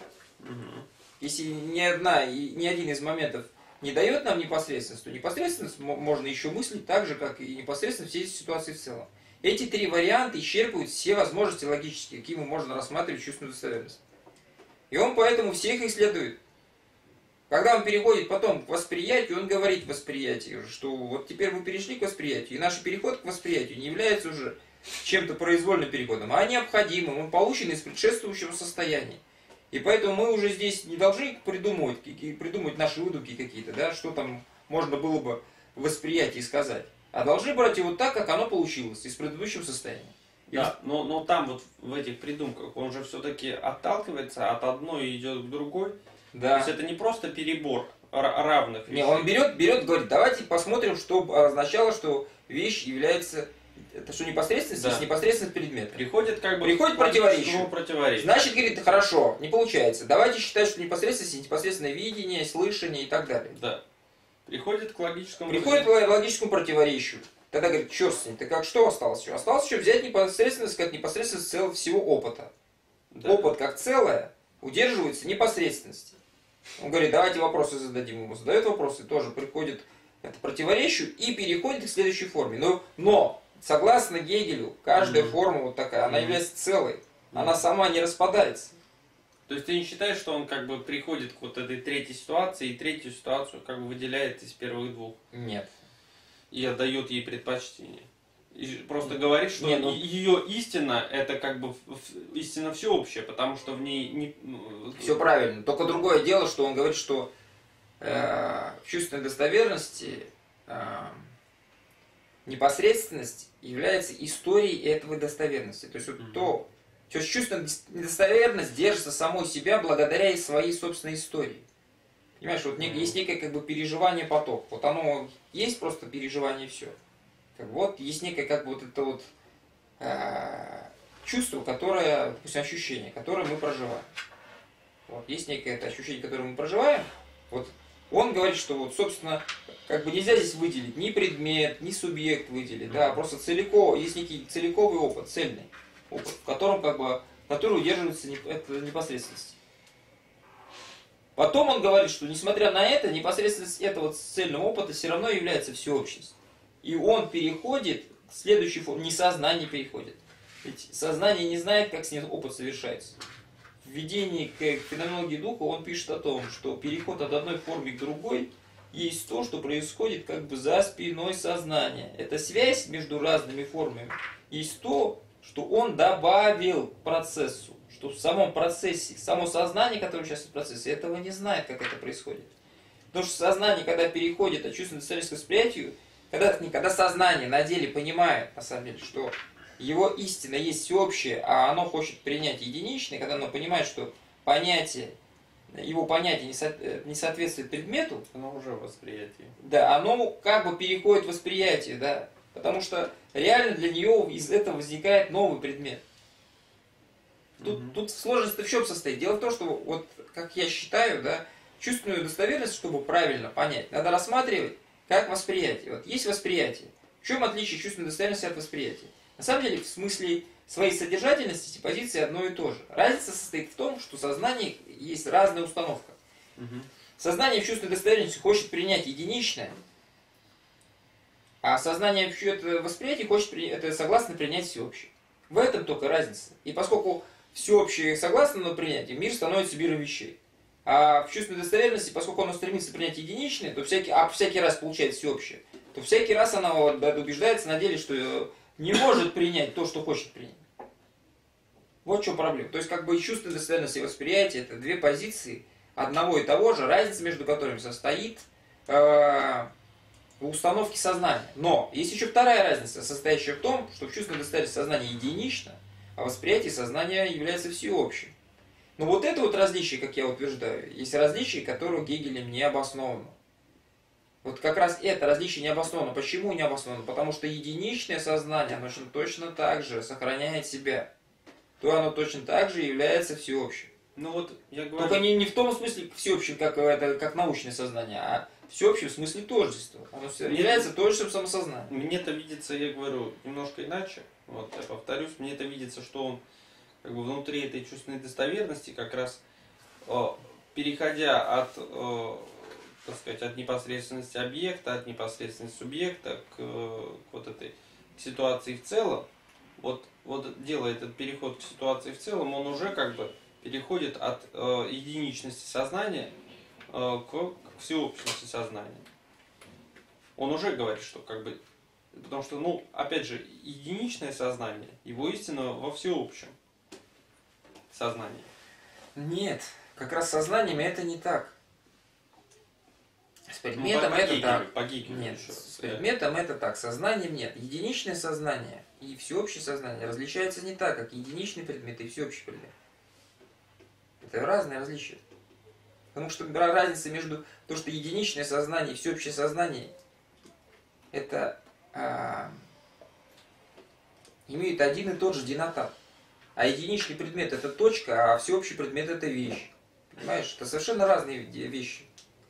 Если ни один из моментов не дает нам непосредственность, то непосредственность можно еще мыслить так же, как и непосредственно всей ситуации в целом. Эти 3 варианта исчерпывают все возможности логические, какие мы можем рассматривать чувственную достоверность. И он поэтому всех исследует. Когда он переходит потом к восприятию, он говорит восприятию, что вот теперь мы перешли к восприятию, и наш переход к восприятию не является уже чем-то произвольным переходом, а необходимым, он получен из предшествующего состояния. И поэтому мы уже здесь не должны придумывать наши выдумки какие-то, да, что там можно было бы в восприятии сказать, а должны брать его так, как оно получилось, из предыдущего состояния. Да, но там вот в этих придумках он же все-таки отталкивается от одной и идет к другой. Да. То есть это не просто перебор равных вещей. Не, он берет, говорит, давайте посмотрим, что означало, что вещь является, это что непосредственность, да. есть непосредственность предмета. Приходит противоречие. Значит, говорит, хорошо, не получается. Давайте считать, что непосредственность есть непосредственное видение, слышание и так далее. Да. Приходит к логическому противоречию. Тогда говорит, черт с ним, так как что осталось еще? Осталось еще взять непосредственность как непосредственность всего опыта. Да. Опыт как целое удерживается непосредственности. Он говорит, давайте вопросы зададим ему. Задает вопросы, тоже приходит к противоречию и переходит к следующей форме. Но согласно Гегелю, каждая форма вот такая, она является целой. Она сама не распадается. То есть ты не считаешь, что он как бы приходит к вот этой третьей ситуации и третью ситуацию как бы выделяет из первых двух? Нет. И отдает ей предпочтение. И просто говорит, что ее истина это как бы истина всеобщая, потому что в ней не... Все правильно. Только другое дело, что он говорит, что в чувственной достоверности непосредственность является историей этой достоверности. То есть вот чувственная достоверность держится самой себя благодаря своей собственной истории. Понимаешь, вот есть некое как бы переживание поток. Вот оно есть просто переживание и все. Вот есть некое как бы вот это вот чувство, которое, допустим, ощущение, которое мы проживаем. Вот, есть некое это ощущение, которое мы проживаем. Вот он говорит, что вот, собственно, как бы нельзя здесь выделить ни предмет, ни субъект выделить, да, просто есть некий целиковый опыт, цельный опыт, в котором как бы, который удерживается непосредственность. Потом он говорит, что несмотря на это, непосредственность этого цельного опыта все равно является всеобщностью. И он переходит к следующей форме, не сознание переходит. Ведь сознание не знает, как с ним опыт совершается. В введении к феноменологии духа он пишет о том, что переход от одной формы к другой есть то, что происходит как бы за спиной сознания. Это связь между разными формами. Есть то, что он добавил к процессу. Что в самом процессе, само сознание, которое участвует в процессе, этого не знает, как это происходит. Потому что сознание, когда переходит от чувственной достоверности к восприятию, когда сознание на деле понимает, на самом деле, что его истина есть всеобщее, а оно хочет принять единичное, когда оно понимает, что его понятие не соответствует предмету, оно уже восприятие. Да, оно как бы переходит в восприятие, да. Потому что реально для нее из этого возникает новый предмет. Тут сложность в чем состоит? Дело в том, что, вот, как я считаю, да, чувственную достоверность, чтобы правильно понять, надо рассматривать как восприятие. Вот есть восприятие. В чем отличие чувственной достоверности от восприятия? На самом деле, в смысле своей содержательности эти позиции одно и то же. Разница состоит в том, что в сознании есть разная установка. Сознание в чувственной достоверности хочет принять единичное, а сознание в восприятии хочет согласно принять всеобщее. В этом только разница. И поскольку всеобщее согласно на принятие, мир становится миром вещей. А в чувственной достоверности, поскольку оно стремится принять единичное, то всякий раз получает всеобщее, то всякий раз она убеждается на деле, что не может принять то, что хочет принять. Вот в чем проблема. То есть как бы и чувство достоверности и восприятие это две позиции одного и того же, разница между которыми состоит в установке сознания. Но есть еще вторая разница, состоящая в том, что в чувственной достоверности сознание единично, а восприятие сознания является всеобщим. Но вот это вот различие, как я утверждаю, есть различие, которое Гегелем не обосновано. Вот как раз это различие не обосновано. Почему не обосновано? Потому что единичное сознание, оно точно так же сохраняет себя. То оно точно так же является всеобщим. Ну вот я говорю... Только не в том смысле всеобщем, как научное сознание, а всеобщем в смысле тождества. Оно является тождеством самосознания. Мне это видится, я говорю, немножко иначе. Вот я повторюсь, мне это видится, что он как бы внутри этой чувственной достоверности как раз переходя от, так сказать, от непосредственности объекта, от непосредственности субъекта к вот этой ситуации в целом, вот делая этот переход к ситуации в целом, он уже как бы переходит от единичности сознания к всеобщности сознания. Он уже говорит, что как бы, потому что, ну, опять же, единичное сознание, его истина во всеобщем сознании. Нет, как раз с сознаниями это не так. С предметом это так. По Гегелю Нет, еще. с предметом это так, с сознанием нет. Единичное сознание и всеобщее сознание различаются не так, как единичный предмет и всеобщий предмет. Это разные различия. Потому что разница между то, что единичное сознание и всеобщее сознание это имеют один и тот же денотат. А единичный предмет это точка, а всеобщий предмет это вещь. Понимаешь? Это совершенно разные вещи.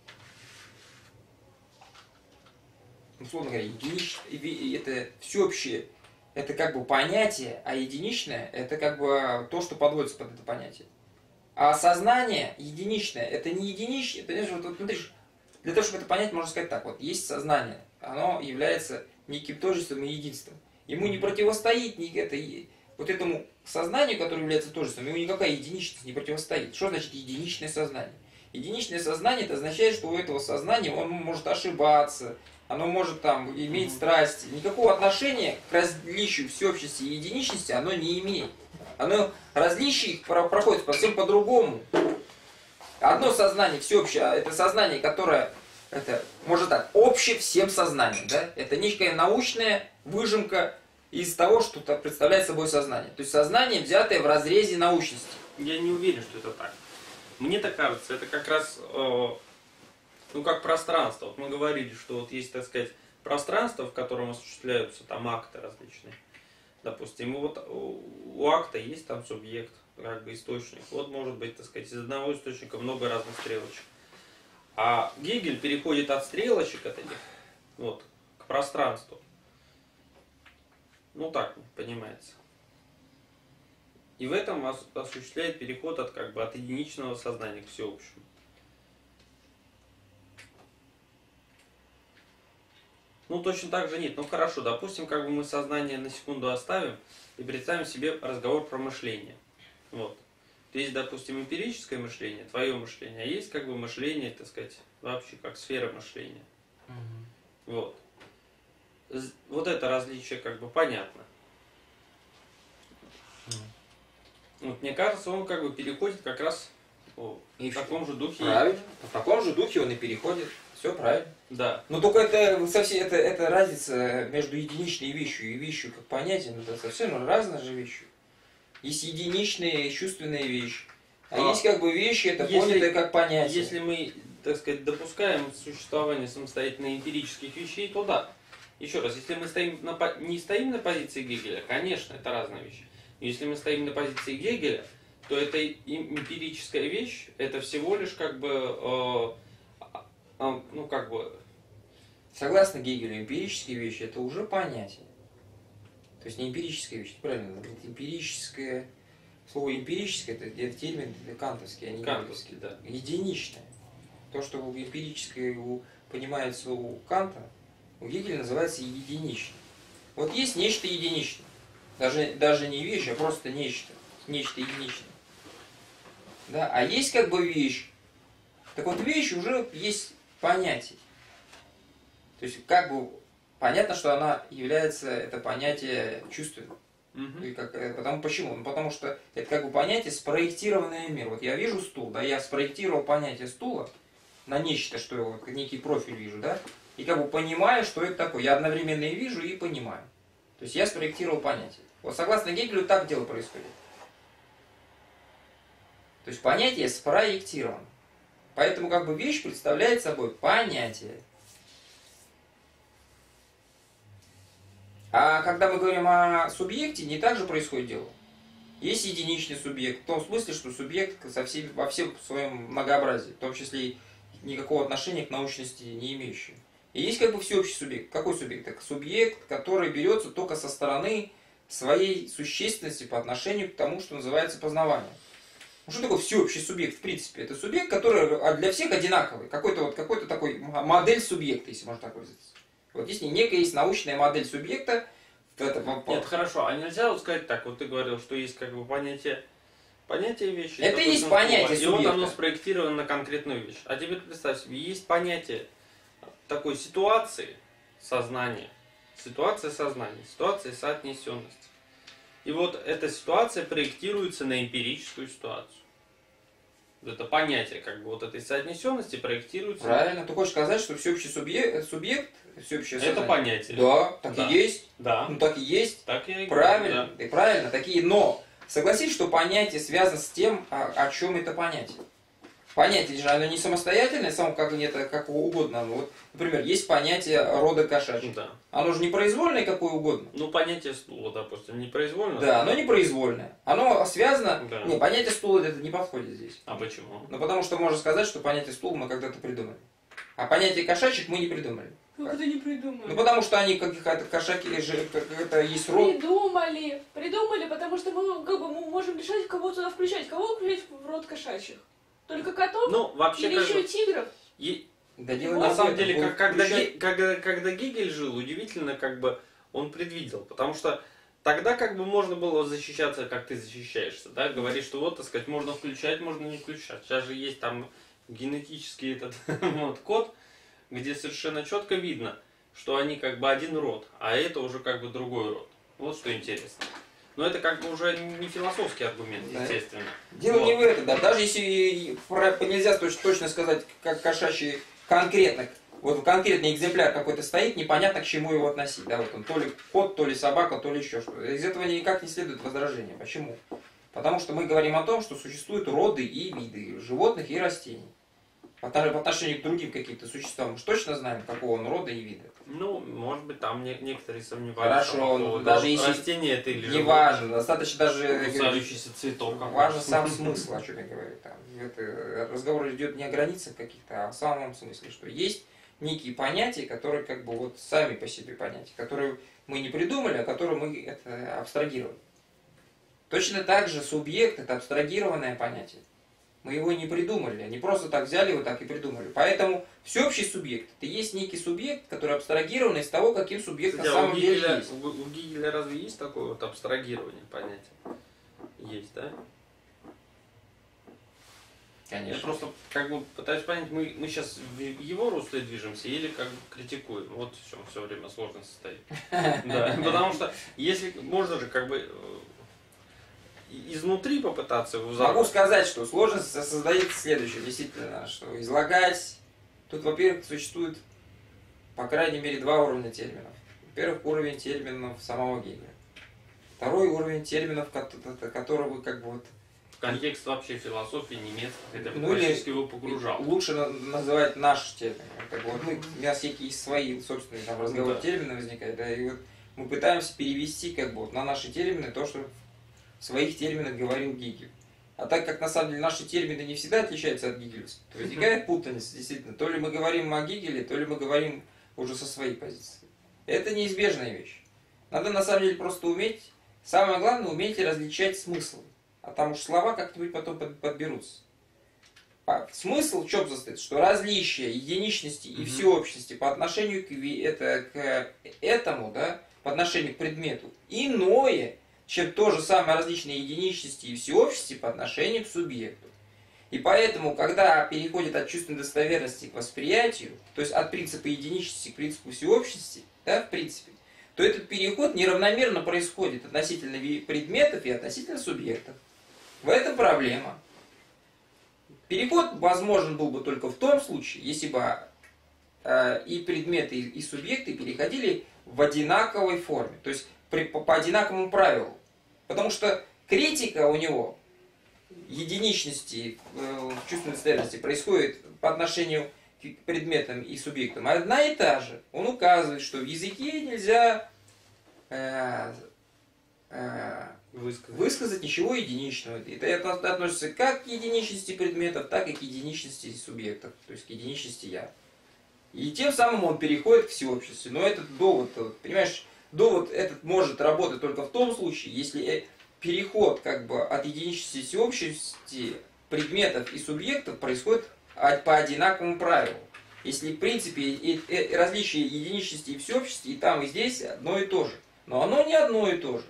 Условно говоря, единичное это всеобщее, это как бы понятие, а единичное это как бы то, что подводится под это понятие. А сознание единичное, это не единичное, понимаешь, вот смотришь, для того, чтобы это понять, можно сказать так, вот есть сознание, оно является неким тождеством и единством. Ему не противостоит вот этому сознанию, которое является тождеством, ему никакая единичность не противостоит. Что значит единичное сознание? Единичное сознание, это означает, что у этого сознания он может ошибаться, оно может там иметь страсти. Никакого отношения к различию всеобщности и единичности оно не имеет. Оно различие их проходит совсем по-другому. Одно сознание всеобщее, это сознание, которое, это, можно так, общее всем сознанием. Да? Это некая научная выжимка из того, что представляет собой сознание. То есть сознание, взятое в разрезе научности. Я не уверен, что это так. Мне так кажется, это как раз, ну как пространство. Вот мы говорили, что вот есть, так сказать, пространство, в котором осуществляются там акты различные. Допустим, вот у акта есть там субъект, как бы источник. Вот может быть, так сказать, из одного источника много разных стрелочек. А Гегель переходит от стрелочек от этих вот, к пространству. Ну так понимается. И в этом осуществляет переход от, как бы, от единичного сознания к всеобщему. Ну, точно так же нет. Ну, хорошо, допустим, как бы мы сознание на секунду оставим и представим себе разговор про мышление. Вот. Есть, допустим, эмпирическое мышление, твое мышление, а есть как бы мышление, так сказать, вообще как сфера мышления. Вот. Вот это различие как бы понятно. Вот, мне кажется, он как бы переходит как раз в таком же духе. Правильно. В таком же духе он и переходит. Все правильно. Да. Но только это совсем это разница между единичной вещью и вещью как понятием, это совсем разные же вещи. Есть единичные чувственные вещи, а есть как бы вещи, это понятые как понятие. Если мы, так сказать, допускаем существование самостоятельно эмпирических вещей, то да. Еще раз, если мы не стоим на позиции Гегеля, конечно, это разные вещи. Если мы стоим на позиции Гегеля, то это эмпирическая вещь, это всего лишь как бы, ну как бы... Согласно Гегелю, эмпирические вещи это уже понятие. То есть не эмпирическая вещь, правильно, эмпирическое, слово эмпирическое, это термин кантовский, а не кантовский, да. Единичное. То, что эмпирическое понимается у Канта, у Гегеля называется единичным. Вот есть нечто единичное. Даже не вещь, а просто нечто. Нечто единичное. Да? А есть как бы вещь. Так вот вещь уже есть понятие. То есть как бы понятно, что она является, это понятие чувственным. И почему? Ну, потому что это как бы понятие спроектированное в мир. Вот я вижу стул, да, я спроектировал понятие стула на нечто, что я вот некий профиль вижу, да, и как бы понимаю, что это такое. Я одновременно и вижу, и понимаю. То есть я спроектировал понятие. Вот согласно Гегелю так дело происходит. То есть понятие спроектировано. Поэтому как бы вещь представляет собой понятие. А когда мы говорим о субъекте, не так же происходит дело. Есть единичный субъект, в том смысле, что субъект во всем своем многообразии, в том числе и никакого отношения к научности не имеющий. И есть как бы всеобщий субъект. Какой субъект? Это субъект, который берется только со стороны своей существенности по отношению к тому, что называется познаванием. Ну, что такое всеобщий субъект в принципе? Это субъект, который для всех одинаковый. Какой-то такой модель субъекта, если можно так выразиться. Вот есть некая научная модель субъекта. Нет, хорошо, а нельзя вот сказать так, вот ты говорил, что есть как бы понятие вещи. Это и есть понятие субъекта. И вот оно спроектировано на конкретную вещь. А теперь представь себе, есть понятие такой ситуации сознания, ситуация соотнесенности. И вот эта ситуация проектируется на эмпирическую ситуацию. Это понятие как бы вот этой соотнесенности проектируется. Правильно, ты хочешь сказать, что всеобщий субъект, всеобщее сознание. Это понятие. Да, так и есть. Да. Ну так и есть. Так я и правильно, говорю, да. И правильно, такие. Но согласись, что понятие связано с тем, о чем это понятие. Понятие же оно не самостоятельное, само как угодно. Вот, например, есть понятие рода кошачьих. Да. Оно же не произвольное какое угодно. Ну, понятие стула, допустим, не произвольно. Да, оно не произвольное. Оно связано... Да. Не, понятие стула это не подходит здесь. А почему? Ну, потому что можно сказать, что понятие стула мы когда-то придумали. А понятие кошачьих мы не придумали. Как это не придумали? Ну, потому что они какие-то кошаки, это есть род. Придумали, потому что мы как бы мы можем решать, кого туда включать. Кого включать в род кошачьих? Только котов? Ну, вообще, или еще и тигров? Да дело На не в самом этом. деле, Включать- когда Гегель жил, удивительно, как бы он предвидел. Потому что тогда как бы можно было защищаться, как ты защищаешься, да, говоришь, что вот, так сказать, можно включать, можно не включать. Сейчас же есть там генетический этот вот, код, где совершенно четко видно, что они как бы один род, а это уже как бы другой род. Вот что интересно. Но это как бы уже не философский аргумент, Да. естественно. Дело Вот. не в этом, да. Даже если нельзя точно сказать, как кошачий конкретно, вот конкретный экземпляр какой-то стоит, непонятно к чему его относить. Да, вот он то ли кот, то ли собака, то ли еще что-то. Из этого никак не следует возражение. Почему? Потому что мы говорим о том, что существуют роды и виды животных и растений. По отношению к другим каким-то существам мы же точно знаем, какого он рода и вида. Ну, может быть, там некоторые сомневаются. Хорошо, что ну, даже если... растение это или Не важно, достаточно даже... кусающийся цветок. Важен сам смысл, о чем я говорю. Там. Разговор идет не о границах каких-то, а о самом смысле, что есть некие понятия, которые как бы вот сами по себе понятия, которые мы не придумали, а которые мы это абстрагировали. Точно так же субъект – это абстрагированное понятие. Мы его не придумали, не просто так взяли его так и придумали. Поэтому всеобщий субъект – это есть некий субъект, который абстрагирован из того, каким субъект на самом деле есть. У Гегеля разве есть такое вот абстрагирование понятия? Есть, да? Конечно. Я просто как бы пытаюсь понять, мы сейчас в его русле движемся или как бы критикуем. Вот в чем все время сложность состоит. Да, потому что если можно же как бы изнутри попытаться его взорвать. Могу сказать, что сложность создает следующее, действительно, что излагать... Тут, во-первых, существует, по крайней мере, два уровня терминов. Во-первых, уровень терминов самого Гегеля. Второй уровень терминов, которого как бы вот... В контекст вообще философии немецкой, это Ну, практически его погружал. Лучше называть наши термины. Как бы, вот мы, у нас всякие свои собственные там, разговоры, Да. термины возникают, да, и вот мы пытаемся перевести как бы вот на наши термины то, что в своих терминах говорил Гегель. А так как на самом деле наши термины не всегда отличаются от гегелевских, то возникает путаница, действительно. То ли мы говорим о Гегеле, то ли мы говорим уже со своей позиции. Это неизбежная вещь. Надо на самом деле просто уметь, самое главное, уметь различать смыслы. А там уж слова как-нибудь потом подберутся. Смысл в чем состоит? Что различия единичности и всеобщности по отношению к этому, да, по отношению к предмету, иное, чем то же самое различные единичности и всеобщности по отношению к субъекту. И поэтому, когда переходит от чувственной достоверности к восприятию, то есть от принципа единичности к принципу всеобщности, да, в принципе, то этот переход неравномерно происходит относительно предметов и относительно субъектов. В этом проблема. Переход возможен был бы только в том случае, если бы и предметы, и субъекты переходили в одинаковой форме, то есть по одинаковому правилу. Потому что критика у него единичности в чувственной достоверности происходит по отношению к предметам и субъектам одна и та же. Он указывает, что в языке нельзя высказать ничего единичного. Это относится как к единичности предметов, так и к единичности субъектов, то есть к единичности «я». И тем самым он переходит к всеобщности. Но этот довод, понимаешь, довод этот может работать только в том случае, если переход как бы от единичности всеобщности предметов и субъектов происходит по одинаковому правилу. Если в принципе различие единичности и всеобщности и там, и здесь одно и то же. Но оно не одно и то же.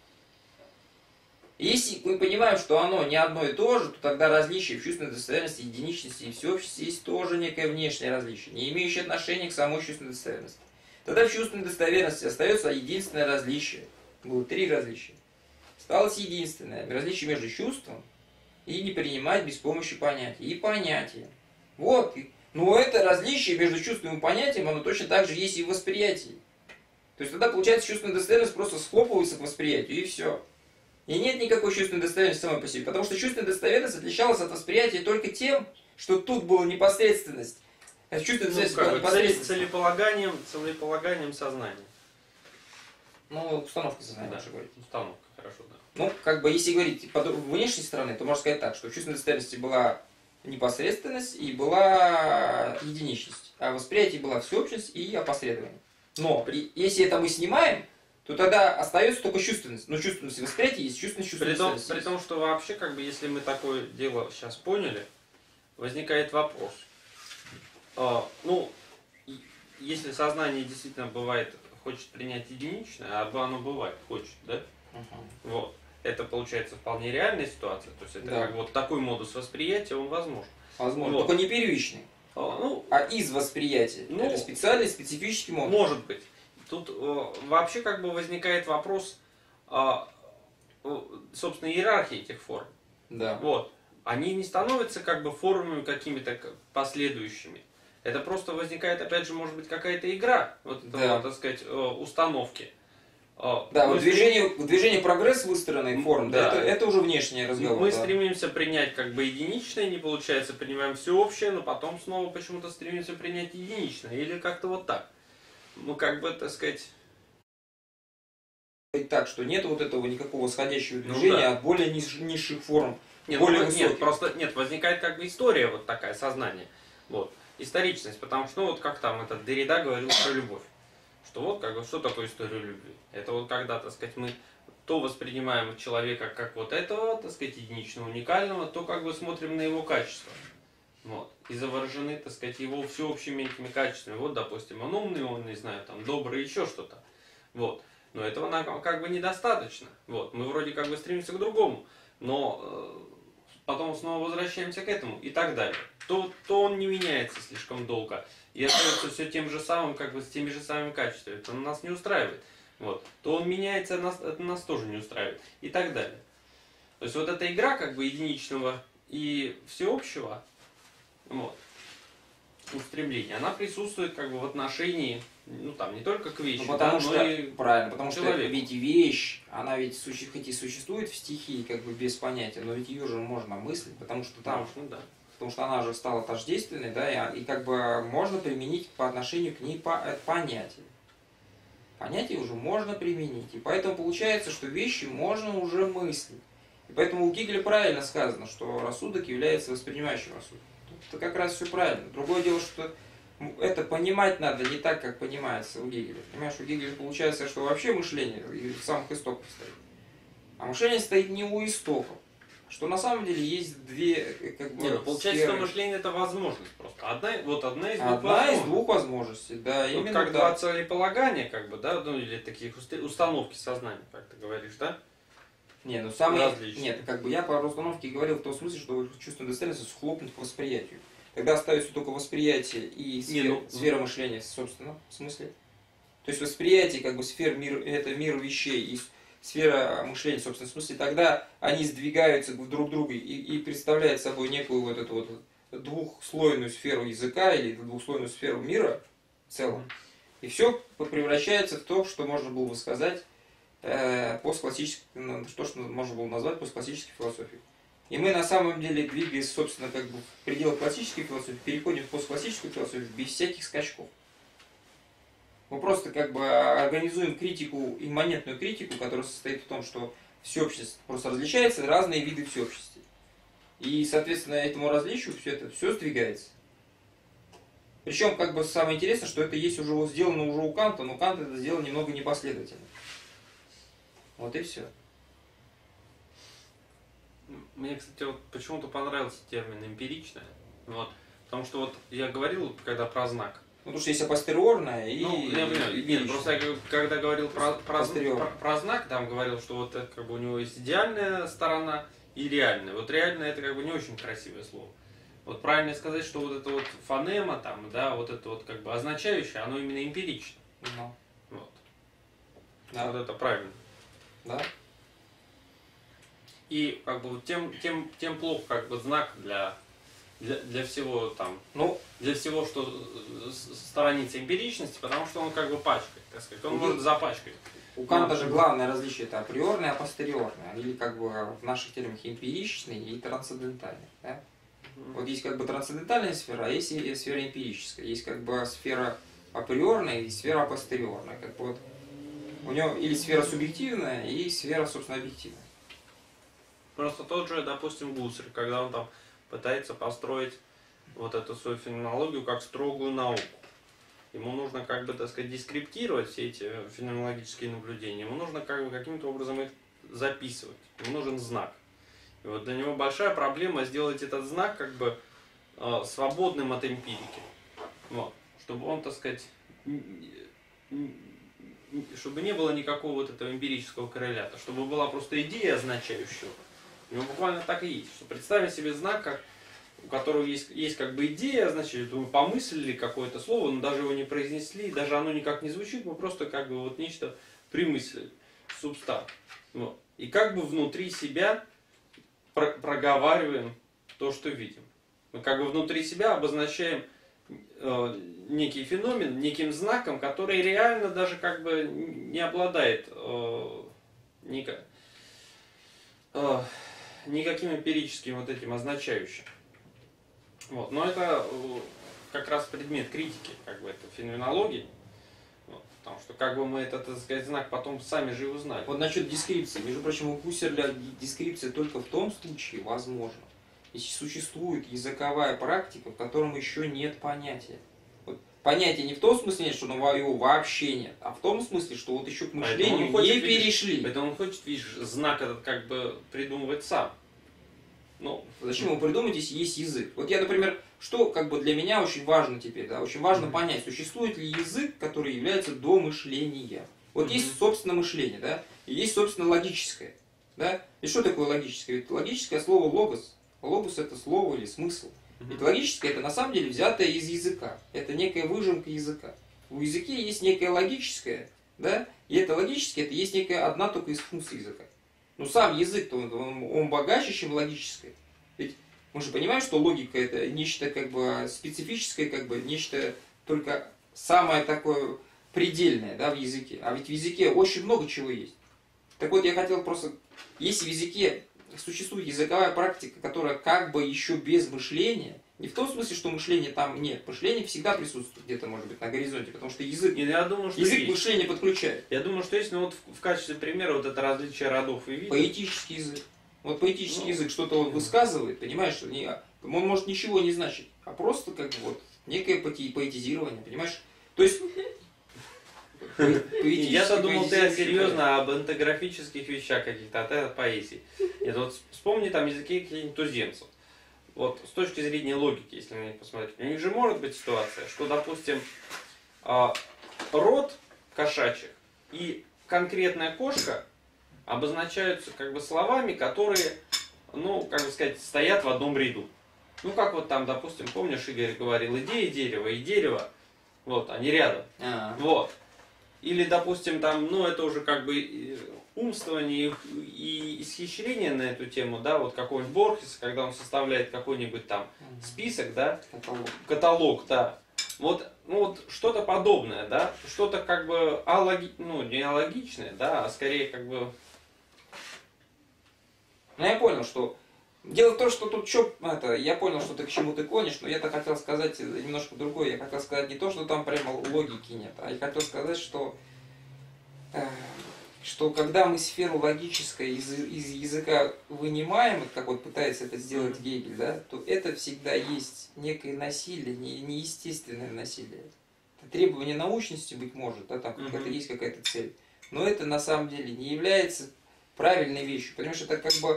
Если мы понимаем, что оно не одно и то же, то тогда различие в чувственной достоверности, единичности и всеобщности есть тоже некое внешнее различие, не имеющее отношения к самой чувственной достоверности. Тогда в чувственной достоверности остается единственное различие. Было 3 различия. Осталось единственное различие между чувством и не принимать без помощи понятия. И понятия. Вот. Но это различие между чувством и понятием, оно точно так же есть и в восприятии. То есть тогда получается чувственная достоверность просто схлопывается к восприятию, и все. И нет никакой чувственной достоверности самой по себе. Потому что чувственная достоверность отличалась от восприятия только тем, что тут была непосредственность. Чувственная достоверность была непосредственность. Целеполаганием сознания. Ну, установка сознания, Да, лучше говорить. установка, хорошо, да. Ну, как бы, если говорить по внешней стороны, то можно сказать так, что в чувственной достоверности была непосредственность и была единичность, а в восприятии была всеобщность и опосредование. Но если это мы снимаем, то тогда остается только чувственность. Но чувственность и восприятие есть чувственность. При том, что вообще, как бы, если мы такое дело сейчас поняли, возникает вопрос. Если сознание действительно бывает, хочет принять единичное, а оно бывает, хочет, да? Вот. Это получается вполне реальная ситуация. То есть это как бы вот такой модус восприятия, он возможен. Возможно. Вот. Только не первичный. А из восприятия. Это специальный, специфический модус. Может быть. Тут вообще как бы возникает вопрос, собственно, иерархии этих форм. Да. Вот. Они не становятся как бы формами какими-то последующими. Это просто возникает, опять же, может быть, какая-то игра, вот этого, так сказать, установки. Да, вот движение прогресс выстроенной форм, да, это уже внешний разговор. Мы стремимся принять как бы единичное, не получается, принимаем всеобщее, но потом снова почему-то стремимся принять единичное, или как-то вот так. Ну, как бы, так сказать... Так, что нет вот этого никакого сходящего движения от более низших форм, более высоких. Нет, возникает как бы история вот такая, сознание. Вот. Историчность, потому что, ну, вот как там этот Деррида говорил про любовь. Что вот, как бы, что такое история любви? Это вот когда, так сказать, мы то воспринимаем человека как вот этого, так сказать, единичного, уникального, то как бы смотрим на его качества. Вот. И заворожены, так сказать, его всеобщими этими качествами. Вот, допустим, он умный, он, не знаю, там, добрый, еще что-то. Вот. Но этого нам как бы недостаточно. Вот. Мы вроде как бы стремимся к другому, но потом снова возвращаемся к этому и так далее. То он не меняется слишком долго и остается все тем же самым, как бы с теми же самыми качествами. Это нас не устраивает. Вот. То он меняется, это нас тоже не устраивает. И так далее. То есть вот эта игра как бы единичного и всеобщего, вот, устремления, она присутствует как бы в отношении, ну там, не только к вещи, потому да, что, но и правильно, потому что человеку. ведь вещь, она ведь хоть и существует в стихии как бы без понятия, но ведь ее же можно мыслить, потому что там, потому что она же стала тождественной, да, и как бы можно применить по отношению к ней понятие. Понятие уже можно применить, и поэтому получается, что вещи можно уже мыслить. И поэтому у Гегеля правильно сказано, что рассудок является воспринимающим рассудком. Это как раз все правильно. Другое дело, что это понимать надо не так, как понимается у Гегеля. Понимаешь, у Гегеля получается, что вообще мышление в самых истоках стоит. А мышление стоит не у истоков. Что на самом деле есть две, как бы, получается, что мышление это возможность просто. Одна из двух возможностей. Да, вот именно как два целеполагания, как бы, да, ну, или таких установки сознания, как ты говоришь, да? Не, ну самые... Нет, как бы я по установке говорил в том смысле, что чувственная достоверность схлопнуть к восприятию. Тогда остается только восприятие и сфера мышления в собственном смысле. То есть восприятие как бы сфер мира, это мир вещей и сфера мышления, в собственном смысле, тогда они сдвигаются друг к другу и представляют собой некую вот эту вот двухслойную сферу языка или двухслойную сферу мира в целом. И все превращается в то, что можно было бы сказать постклассической, что можно было назвать постклассической философией. И мы на самом деле, двигаясь, собственно, как бы в пределах классической философии, переходим в постклассическую философию без всяких скачков. Мы просто как бы организуем критику, имманентную критику, которая состоит в том, что всеобщество просто различается, разные виды всеобщности. И, соответственно, этому различию все сдвигается. Причем, как бы самое интересное, что это есть уже сделано уже у Канта, но Кант это сделал немного непоследовательно. Вот и все. Мне, кстати, вот почему-то понравился термин «эмпиричное». Вот. Потому что вот я говорил, когда про знак. Ну, потому что есть апостериорное и... Ну, я понимаю. Нет, просто я когда говорил про знак, там говорил, что вот это, как бы у него есть идеальная сторона и реальная. Вот реальная это как бы не очень красивое слово. Вот правильно сказать, что вот это вот фонема, там, да, вот это вот как бы означающее, оно именно эмпирично. Ну. Вот. Да. Вот это правильно. Да. И как бы тем плохо как бы знак для всего там, Ну, для всего, что сторонится эмпиричности, потому что он как бы пачкает, так сказать, он может запачкать. у Канта же главное различие это априорное и апостериорное, или как бы в наших терминах эмпиричный и трансцендентальный. Да? Вот есть как бы трансцендентальная сфера, а есть и сфера эмпирическая. Есть как бы сфера априорная и сфера апостериорная. Как бы вот у него или сфера субъективная, и сфера, собственно, объективная. Просто тот же, допустим, Гусарь, когда он там пытается построить вот эту свою феноменологию как строгую науку. Ему нужно, как бы, так сказать, дескриптировать все эти феноменологические наблюдения. Ему нужно как бы каким-то образом их записывать. Ему нужен знак. И вот для него большая проблема сделать этот знак как бы свободным от эмпирики. Вот. Чтобы он, так сказать, чтобы не было никакого вот этого эмпирического коррелята, чтобы была просто идея означающего. У него буквально так и есть. Что представим себе знак, у которого есть как бы идея означающая, мы помыслили какое-то слово, но даже его не произнесли, даже оно никак не звучит, мы просто как бы вот нечто примыслили, субстант. Вот. И как бы внутри себя проговариваем то, что видим. Мы как бы внутри себя обозначаем некий феномен, неким знаком, который реально даже как бы не обладает никаким эмпирическим вот этим означающим. Вот. Но это как раз предмет критики, как бы это феноменологии. Вот. Потому что как бы мы этот, так сказать, знак потом сами же и узнали. Вот насчет дескрипции. Между прочим, у Гусserля дескрипция только в том случае возможна, если существует языковая практика, в котором еще нет понятия. Вот понятия не в том смысле нет, что его вообще нет, а в том смысле, что вот еще к мышлению не перешли. Поэтому он хочет, видишь, знак этот как бы придумывать сам. Ну, зачем его придумать, если есть язык? Вот я, например, что как бы для меня очень важно теперь, да, очень важно понять, существует ли язык, который является до мышления. Вот есть, собственно, мышление, да, и есть, собственно, логическое, да. И что такое логическое? Ведь логическое слово логос. Логос это слово или смысл. Ведь логическое это на самом деле взятое из языка. Это некая выжимка языка. В языке есть некое логическое, да, и это логическое, это есть некая одна только из функций языка. Но сам язык-то он богаче, чем логическое. Ведь мы же понимаем, что логика это нечто как бы специфическое, как бы нечто только самое такое предельное, да, в языке. А ведь в языке очень много чего есть. Так вот, я хотел просто, если в языке существует языковая практика, которая как бы еще без мышления, не в том смысле, что мышления там нет, мышление всегда присутствует где-то, может быть, на горизонте, потому что язык, я думаю, что язык мышление подключает. Я думаю, что есть, но вот в качестве примера вот это различие родов и видов. Поэтический язык. Вот поэтический язык что-то он высказывает, понимаешь, что он может ничего не значить, а просто как бы вот некое поэтизирование, понимаешь? То есть я-то думал, ты серьезно об энтографических вещах каких-то, от поэзии. Нет, вот вспомни там языки каких-нибудь туземцев. Вот с точки зрения логики, если на них посмотреть, у них же может быть ситуация, что, допустим, род кошачьих и конкретная кошка обозначаются как бы словами, которые, ну, как бы сказать, стоят в одном ряду. Ну, как вот там, допустим, помнишь, Игорь говорил, идея дерева и дерево, вот, они рядом. Вот. Или, допустим, там, ну, это уже как бы умствование и исхищрение на эту тему, да, вот какой-нибудь Борхес, когда он составляет какой-нибудь там список, да, каталог, да, вот, ну, вот что-то подобное, да, что-то как бы ну, не алогичное, да, а скорее как бы... Ну, я понял, что... Дело в том, что тут я понял, что ты к чему ты клонишь, но я-то хотел сказать немножко другое. Я хотел сказать не то, что там прямо логики нет, а я хотел сказать, что когда мы сферу логической из языка вынимаем, как вот пытается это сделать Гегель, да, то это всегда есть некое насилие, неестественное насилие. Это требование научности, быть может, да, там какая-то есть какая-то цель, но это на самом деле не является правильной вещью, потому что это как бы,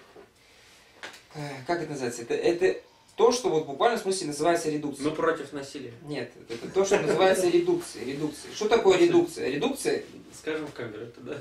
как это называется, это то, что вот в буквальном смысле называется редукцией. Мы против насилия. Нет, это то, что называется редукцией. Что такое редукция? Редукция... Скажем в камеру это, да?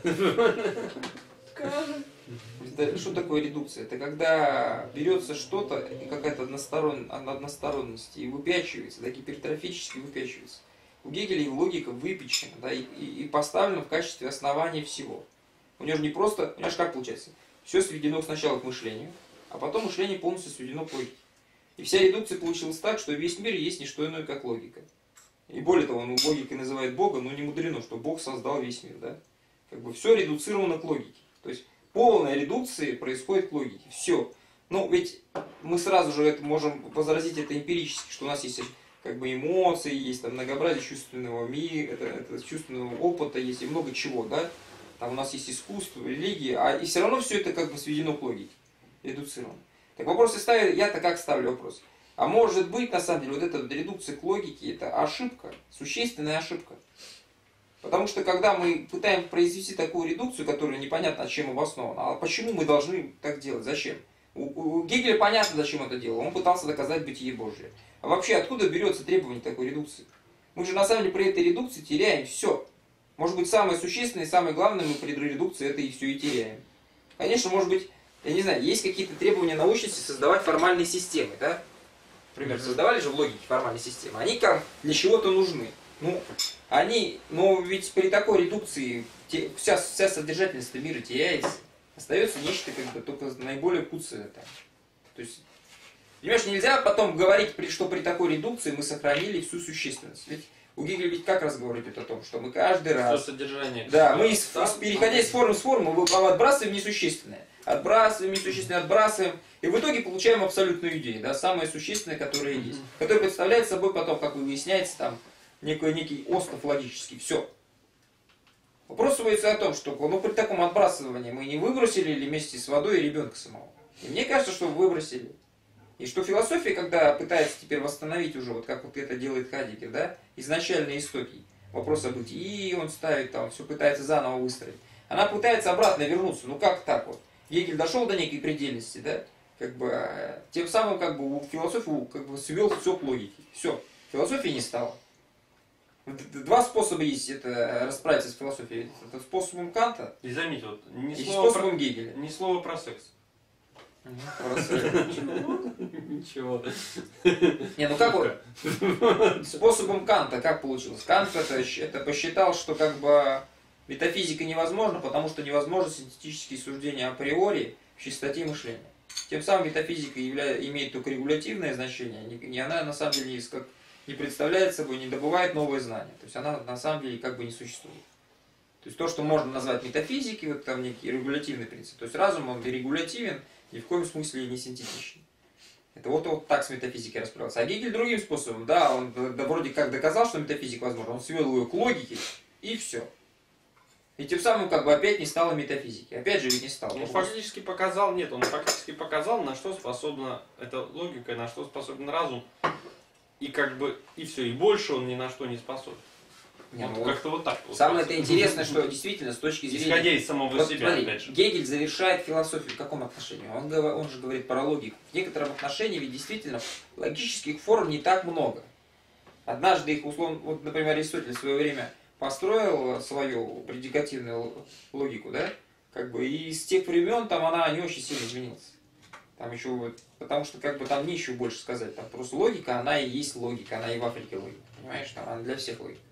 Скажем. Что такое редукция? Это когда берется что-то, какая-то односторонность, и выпячивается, да, гипертрофически выпячивается. У Гегеля логика выпечена, да, и поставлена в качестве основания всего. У него же не просто, у него же как получается? Все сведено сначала к мышлению, а потом мышление полностью сведено к логике. И вся редукция получилась так, что весь мир есть не что иное, как логика. И более того, он логикой называет Бога, но не мудрено, что Бог создал весь мир. Да? Как бы все редуцировано к логике. То есть полная редукция происходит к логике. Все. Ну, ведь мы сразу же это можем возразить это эмпирически, что у нас есть как бы эмоции, есть там многообразие чувственного мира, это чувственного опыта, есть и много чего, да? Там у нас есть искусство, религия, и все равно все это как бы сведено к логике, редуцировано. Так вопрос я-то как ставлю вопрос? А может быть, на самом деле, вот эта редукция к логике, это ошибка, существенная ошибка. Потому что когда мы пытаемся произвести такую редукцию, которая непонятно чем обоснована, а почему мы должны так делать, зачем? У Гегеля понятно, зачем это делал, он пытался доказать бытие Божие. А вообще, откуда берется требование такой редукции? Мы же на самом деле при этой редукции теряем все. Может быть, самое существенное и самое главное, мы при редукции это и все и теряем. Конечно, может быть, я не знаю, есть какие-то требования научности создавать формальные системы, да? Например, создавали же в логике формальные системы. Они как для чего-то нужны. Но ведь при такой редукции вся содержательность мира теряется. Остается нечто как бы только наиболее куцое. То есть, понимаешь, нельзя потом говорить, что при такой редукции мы сохранили всю существенность. Ведь у Гегеля ведь как раз говорит о том, что мы каждый раз... Все содержание. Да, мы переходя из формы в форму, мы отбрасываем несущественное. Отбрасываем несущественное, отбрасываем. И в итоге получаем абсолютную идею, да, самое существенное, которое есть. Которое представляет собой потом, как выясняется, там, некий остров логический. Все. Вопрос сводится о том, что при таком отбрасывании мы не выбросили ли вместе с водой ребенка самого. И мне кажется, что выбросили. И что философия, когда пытается теперь восстановить уже, вот как вот это делает Хайдеггер, да, изначальные истоки, вопрос о бытии, он ставит там, все пытается заново выстроить. Она пытается обратно вернуться. Ну как так вот? Гегель дошел до некой предельности, да? Как бы, тем самым как бы философию как бы свел все к логике. Все. Философии не стало. Два способа есть это расправиться с философией. Это способом Канта и заметь, вот, и способом Гегеля. Ни слова про секс. Ничего. Не, ну как вот способом Канта как получилось? Кант это посчитал, что как бы метафизика невозможна, потому что невозможно синтетические суждения априори в чистоте мышления. Тем самым метафизика имеет только регулятивное значение, и она на самом деле не представляет собой, не добывает новые знания. То есть она на самом деле как бы не существует. То есть то, что можно назвать метафизикой, вот там некий регулятивный принцип. То есть разум, он регулятивен, ни в коем смысле не синтетичен. Это вот так с метафизикой расправился. А Гегель другим способом, да, он вроде как доказал, что метафизика возможна, он свел ее к логике, и все. И тем самым как бы опять не стало метафизики. Опять же ведь не стало. Он фактически показал, на что способна эта логика, на что способен разум. И как бы, и все, и больше он ни на что не способен. Как-то вот так. Самое это интересное, что действительно с точки зрения... Исходя из самого себя, смотри, опять же. Гегель завершает философию в каком отношении? Он же говорит про логику. В некотором отношении ведь действительно логических форм не так много. Однажды их условно, вот, например, Аристотель в свое время построил свою предикативную логику, да? Как бы, и с тех времен там она не очень сильно изменилась. Там еще, потому что как бы там нечего больше сказать. Там просто логика, она и есть логика, она и в Африке логика. Понимаешь, там она для всех логика.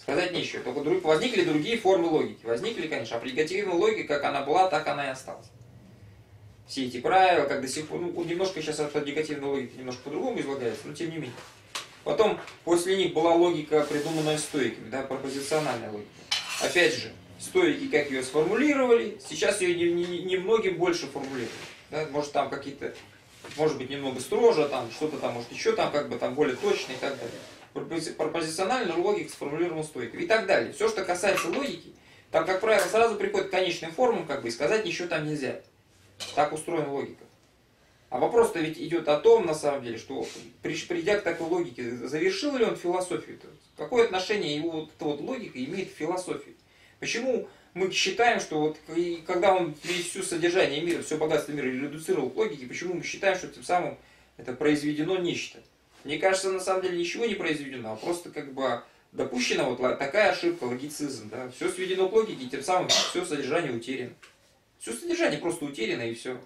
Сказать нечего. Только возникли другие формы логики. Возникли, конечно, аппликативная логика, как она была, так она и осталась. Все эти правила, как до сих пор, ну, немножко сейчас аппликативная логика немножко по-другому излагается, но тем не менее. Потом, после них была логика, придуманная стоиками, да, пропозициональная логика. Опять же, стоики, как ее сформулировали, сейчас ее немногим больше формулируют. Да? Может, там какие-то, может быть, немного строже, там что-то там, может, еще там, как бы там более точно и так далее. Пропозициональная логика сформулирована стоиками и так далее. Все, что касается логики, там, как правило, сразу приходит к конечным формам, как бы, и сказать ничего там нельзя. Так устроена логика. А вопрос-то ведь идет о том, на самом деле, что придя к такой логике, завершил ли он философию-то? Какое отношение его вот эта вот логика имеет к философии? Почему мы считаем, что вот когда он весь все содержание мира, все богатство мира редуцировал к логике, почему мы считаем, что тем самым это произведено нечто? Мне кажется, на самом деле ничего не произведено, а просто как бы допущена вот такая ошибка, логицизм. Да? Все сведено к логике, и тем самым все содержание утеряно. Все содержание просто утеряно и все.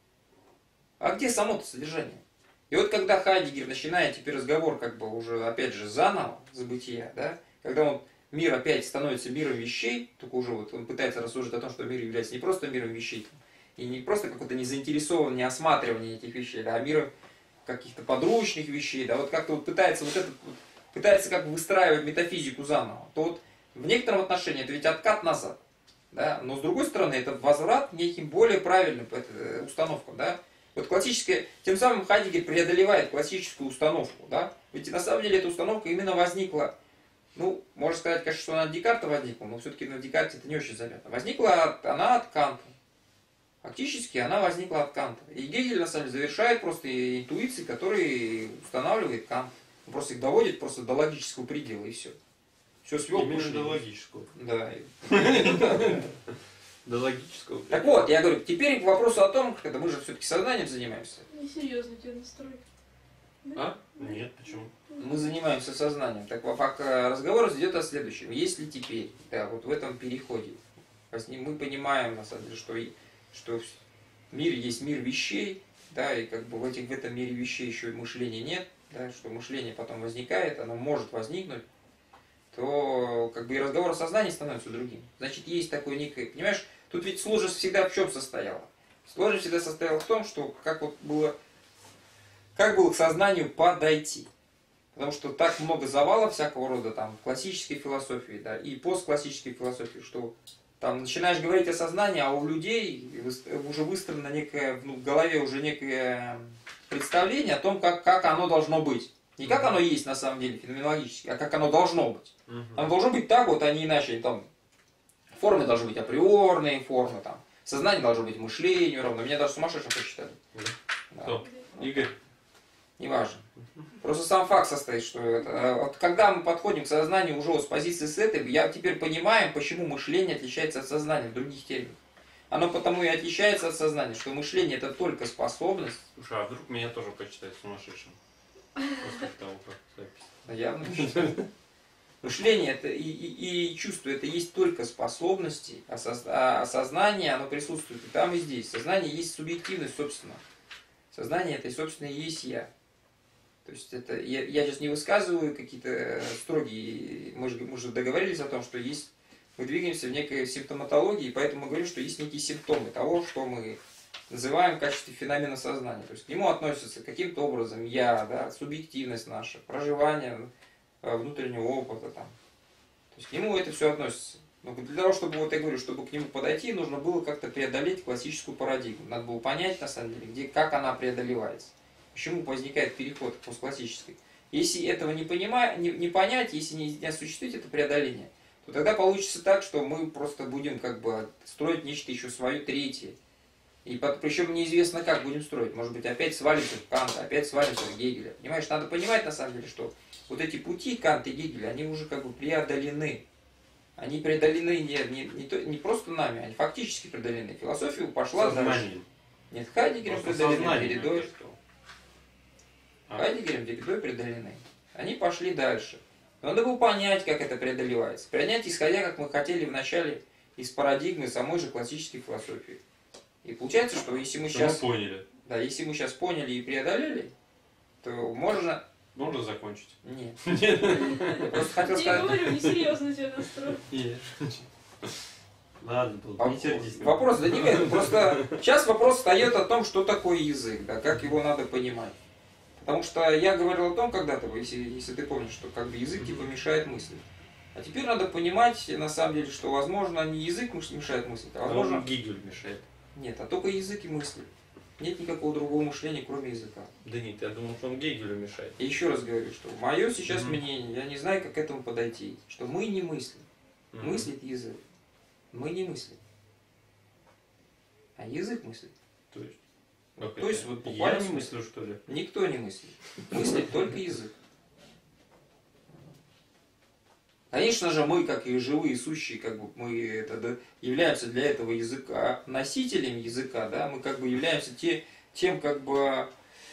А где само-то содержание? И вот когда Хайдеггер начинает теперь разговор, как бы уже опять же заново, забытия, да, когда он мир опять становится миром вещей, только уже вот он пытается рассуждать о том, что мир является не просто миром вещей, и не просто какое-то незаинтересованное неосматривание этих вещей, да, а миром каких-то подручных вещей, да, вот как-то вот пытается вот это, пытается как бы выстраивать метафизику заново, то вот в некотором отношении это ведь откат назад, да, но с другой стороны это возврат к неким более правильным установкам, да. Вот классическая, тем самым Хайдеггер преодолевает классическую установку, да? Ведь на самом деле эта установка именно возникла, ну, можно сказать, конечно, что она от Декарта возникла, но все-таки на Декарте это не очень заметно. Возникла она от Канта. Фактически она возникла от Канта. И Гегель, на самом деле, завершает просто интуиции, которые устанавливает Кант. Он просто их доводит просто до логического предела, и все. Все свел. Именно до логического. Да. До логического. Так вот, я говорю, теперь к вопросу о том, когда мы же все-таки сознанием занимаемся. Несерьезно тебе настрой. А? Нет, почему? Мы занимаемся сознанием. Так пока разговор идет о следующем. Если теперь, да, вот в этом переходе, мы понимаем, на самом деле, что мир есть мир вещей, да, и как бы в этом мире вещей еще и мышления нет, да, что мышление потом возникает, оно может возникнуть, то как бы и разговор о сознании становится другим. Значит, есть такое некое, понимаешь, тут ведь сложность всегда в чем состояла? Сложность всегда состояла в том, что как было к сознанию подойти. Потому что так много завала всякого рода там в классической философии, да, и постклассической философии, что там начинаешь говорить о сознании, а у людей уже выстроено некое, в голове уже некое представление о том, как оно должно быть. Не как оно есть на самом деле феноменологически, а как оно должно быть. Оно должно быть так вот, а не иначе. Там, формы должны быть априорные формы, там, сознание должно быть мышлению равно. Меня даже сумасшедшим посчитали. Да. Кто? Игорь? Неважно. Просто сам факт состоит, что это, вот когда мы подходим к сознанию уже с позиции с этой, я теперь понимаю, почему мышление отличается от сознания в других терминах. Оно потому и отличается от сознания, что мышление это только способность. Слушай, а вдруг меня тоже посчитают сумасшедшим? После того, как запись. Да явно. Мышление это и чувство это есть только способности, а сознание оно присутствует и там, и здесь. Сознание есть субъективность, собственно. Сознание это, собственно, и есть я. То есть это я сейчас не высказываю какие-то строгие, мы же договорились о том, что есть, мы двигаемся в некой симптоматологии, поэтому мы говорим, что есть некие симптомы того, что мы называем в качестве феномена сознания. То есть к нему относятся каким-то образом я, да, субъективность наша, проживание внутреннего опыта. Там. То есть к нему это все относится. Но для того, чтобы, вот я говорю, чтобы к нему подойти, нужно было как-то преодолеть классическую парадигму. Надо было понять, на самом деле, как она преодолевается. Почему возникает переход к постклассической. Если этого не понять, если не осуществить это преодоление, то тогда получится так, что мы просто будем как бы строить нечто еще свое третье. И причем неизвестно, как будем строить. Может быть, опять свалимся в Канта, опять свалимся в Гегеля. Понимаешь, надо понимать, на самом деле, что вот эти пути Канта и Гегеля, они уже как бы преодолены. Они преодолены не просто нами, они фактически преодолены. Философия пошла дальше. Нет, Хайдеггером преодолены, Деридой. Хайдеггером, Деридой преодолены. Они пошли дальше. Но надо было понять, как это преодолевается. Понять, исходя, как мы хотели вначале, из парадигмы самой же классической философии. И получается, что если мы сейчас... поняли. Да, если мы сейчас поняли и преодолели, то можно Можно закончить? Нет. Я просто хотел Я сказать... говорю, несерьезно тебя настроил. Нет. Ладно, не сердись. Вопрос, да нет, просто сейчас вопрос встает о том, что такое язык, да, как его надо понимать. Потому что я говорил о том когда-то, если ты помнишь, что как бы язык типа мешает мысли. А теперь надо понимать, на самом деле, что возможно не язык мешает мысли, а возможно... Гегель мешает. Нет, а только язык и мысли. Нет никакого другого мышления, кроме языка. Да нет, я думал, что он Гегелю мешает. И еще раз говорю, что мое сейчас мнение, я не знаю, как к этому подойти, что мы не мыслим. Мыслит язык. Мы не мыслим. А язык мыслит. То есть? То есть вот Я буквально не мыслю, что ли? никто не мыслит. Мыслит только язык. Конечно же, мы, как и живые сущие, как бы мы являемся для этого языка носителями языка, да, мы как бы являемся тем как бы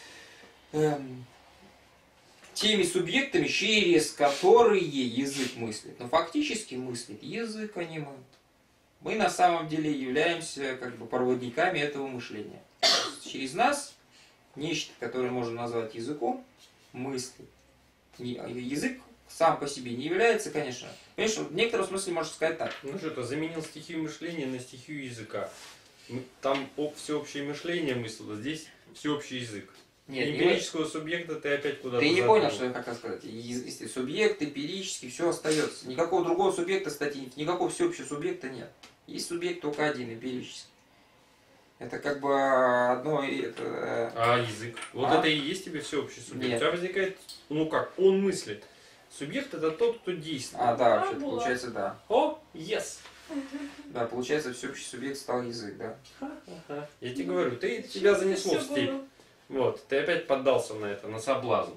теми субъектами, через которые язык мыслит. Но фактически мыслит язык, а не мы. Мы на самом деле являемся как бы проводниками этого мышления. Через нас нечто, которое можно назвать языком, мыслит. Язык сам по себе не является, конечно. Конечно, в некотором смысле можно сказать так. Ну что, это заменил стихию мышления на стихию языка. Там всеобщее мышление мыслило, здесь всеобщий язык. Нет, эмпирического субъекта ты опять куда-то ты не задвинул. понял, что я хотел сказать. Субъект эмпирический, все остается. Никакого другого субъекта, кстати, никакого всеобщего субъекта нет. Есть субъект только один, эмпирический. Это как бы одно... А язык? Вот это и есть тебе всеобщий субъект. Нет. У тебя возникает, ну как, он мыслит. Субъект это тот, кто действует. А, да, вообще получается, да. О, yes! Да, получается, всеобщий субъект стал язык, да. Я тебе говорю, тебя занесло в степь. Вот, ты опять поддался на это, на соблазн.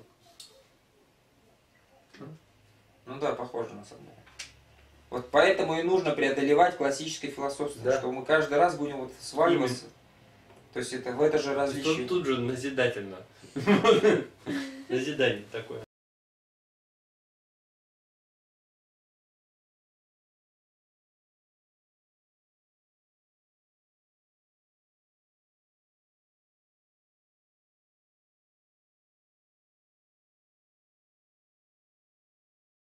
Ну да, похоже на самом деле. Вот поэтому и нужно преодолевать классическое философство, Да. что мы каждый раз будем вот сваливаться. То есть это в это же различие. Тут же назидательно. Назидание такое.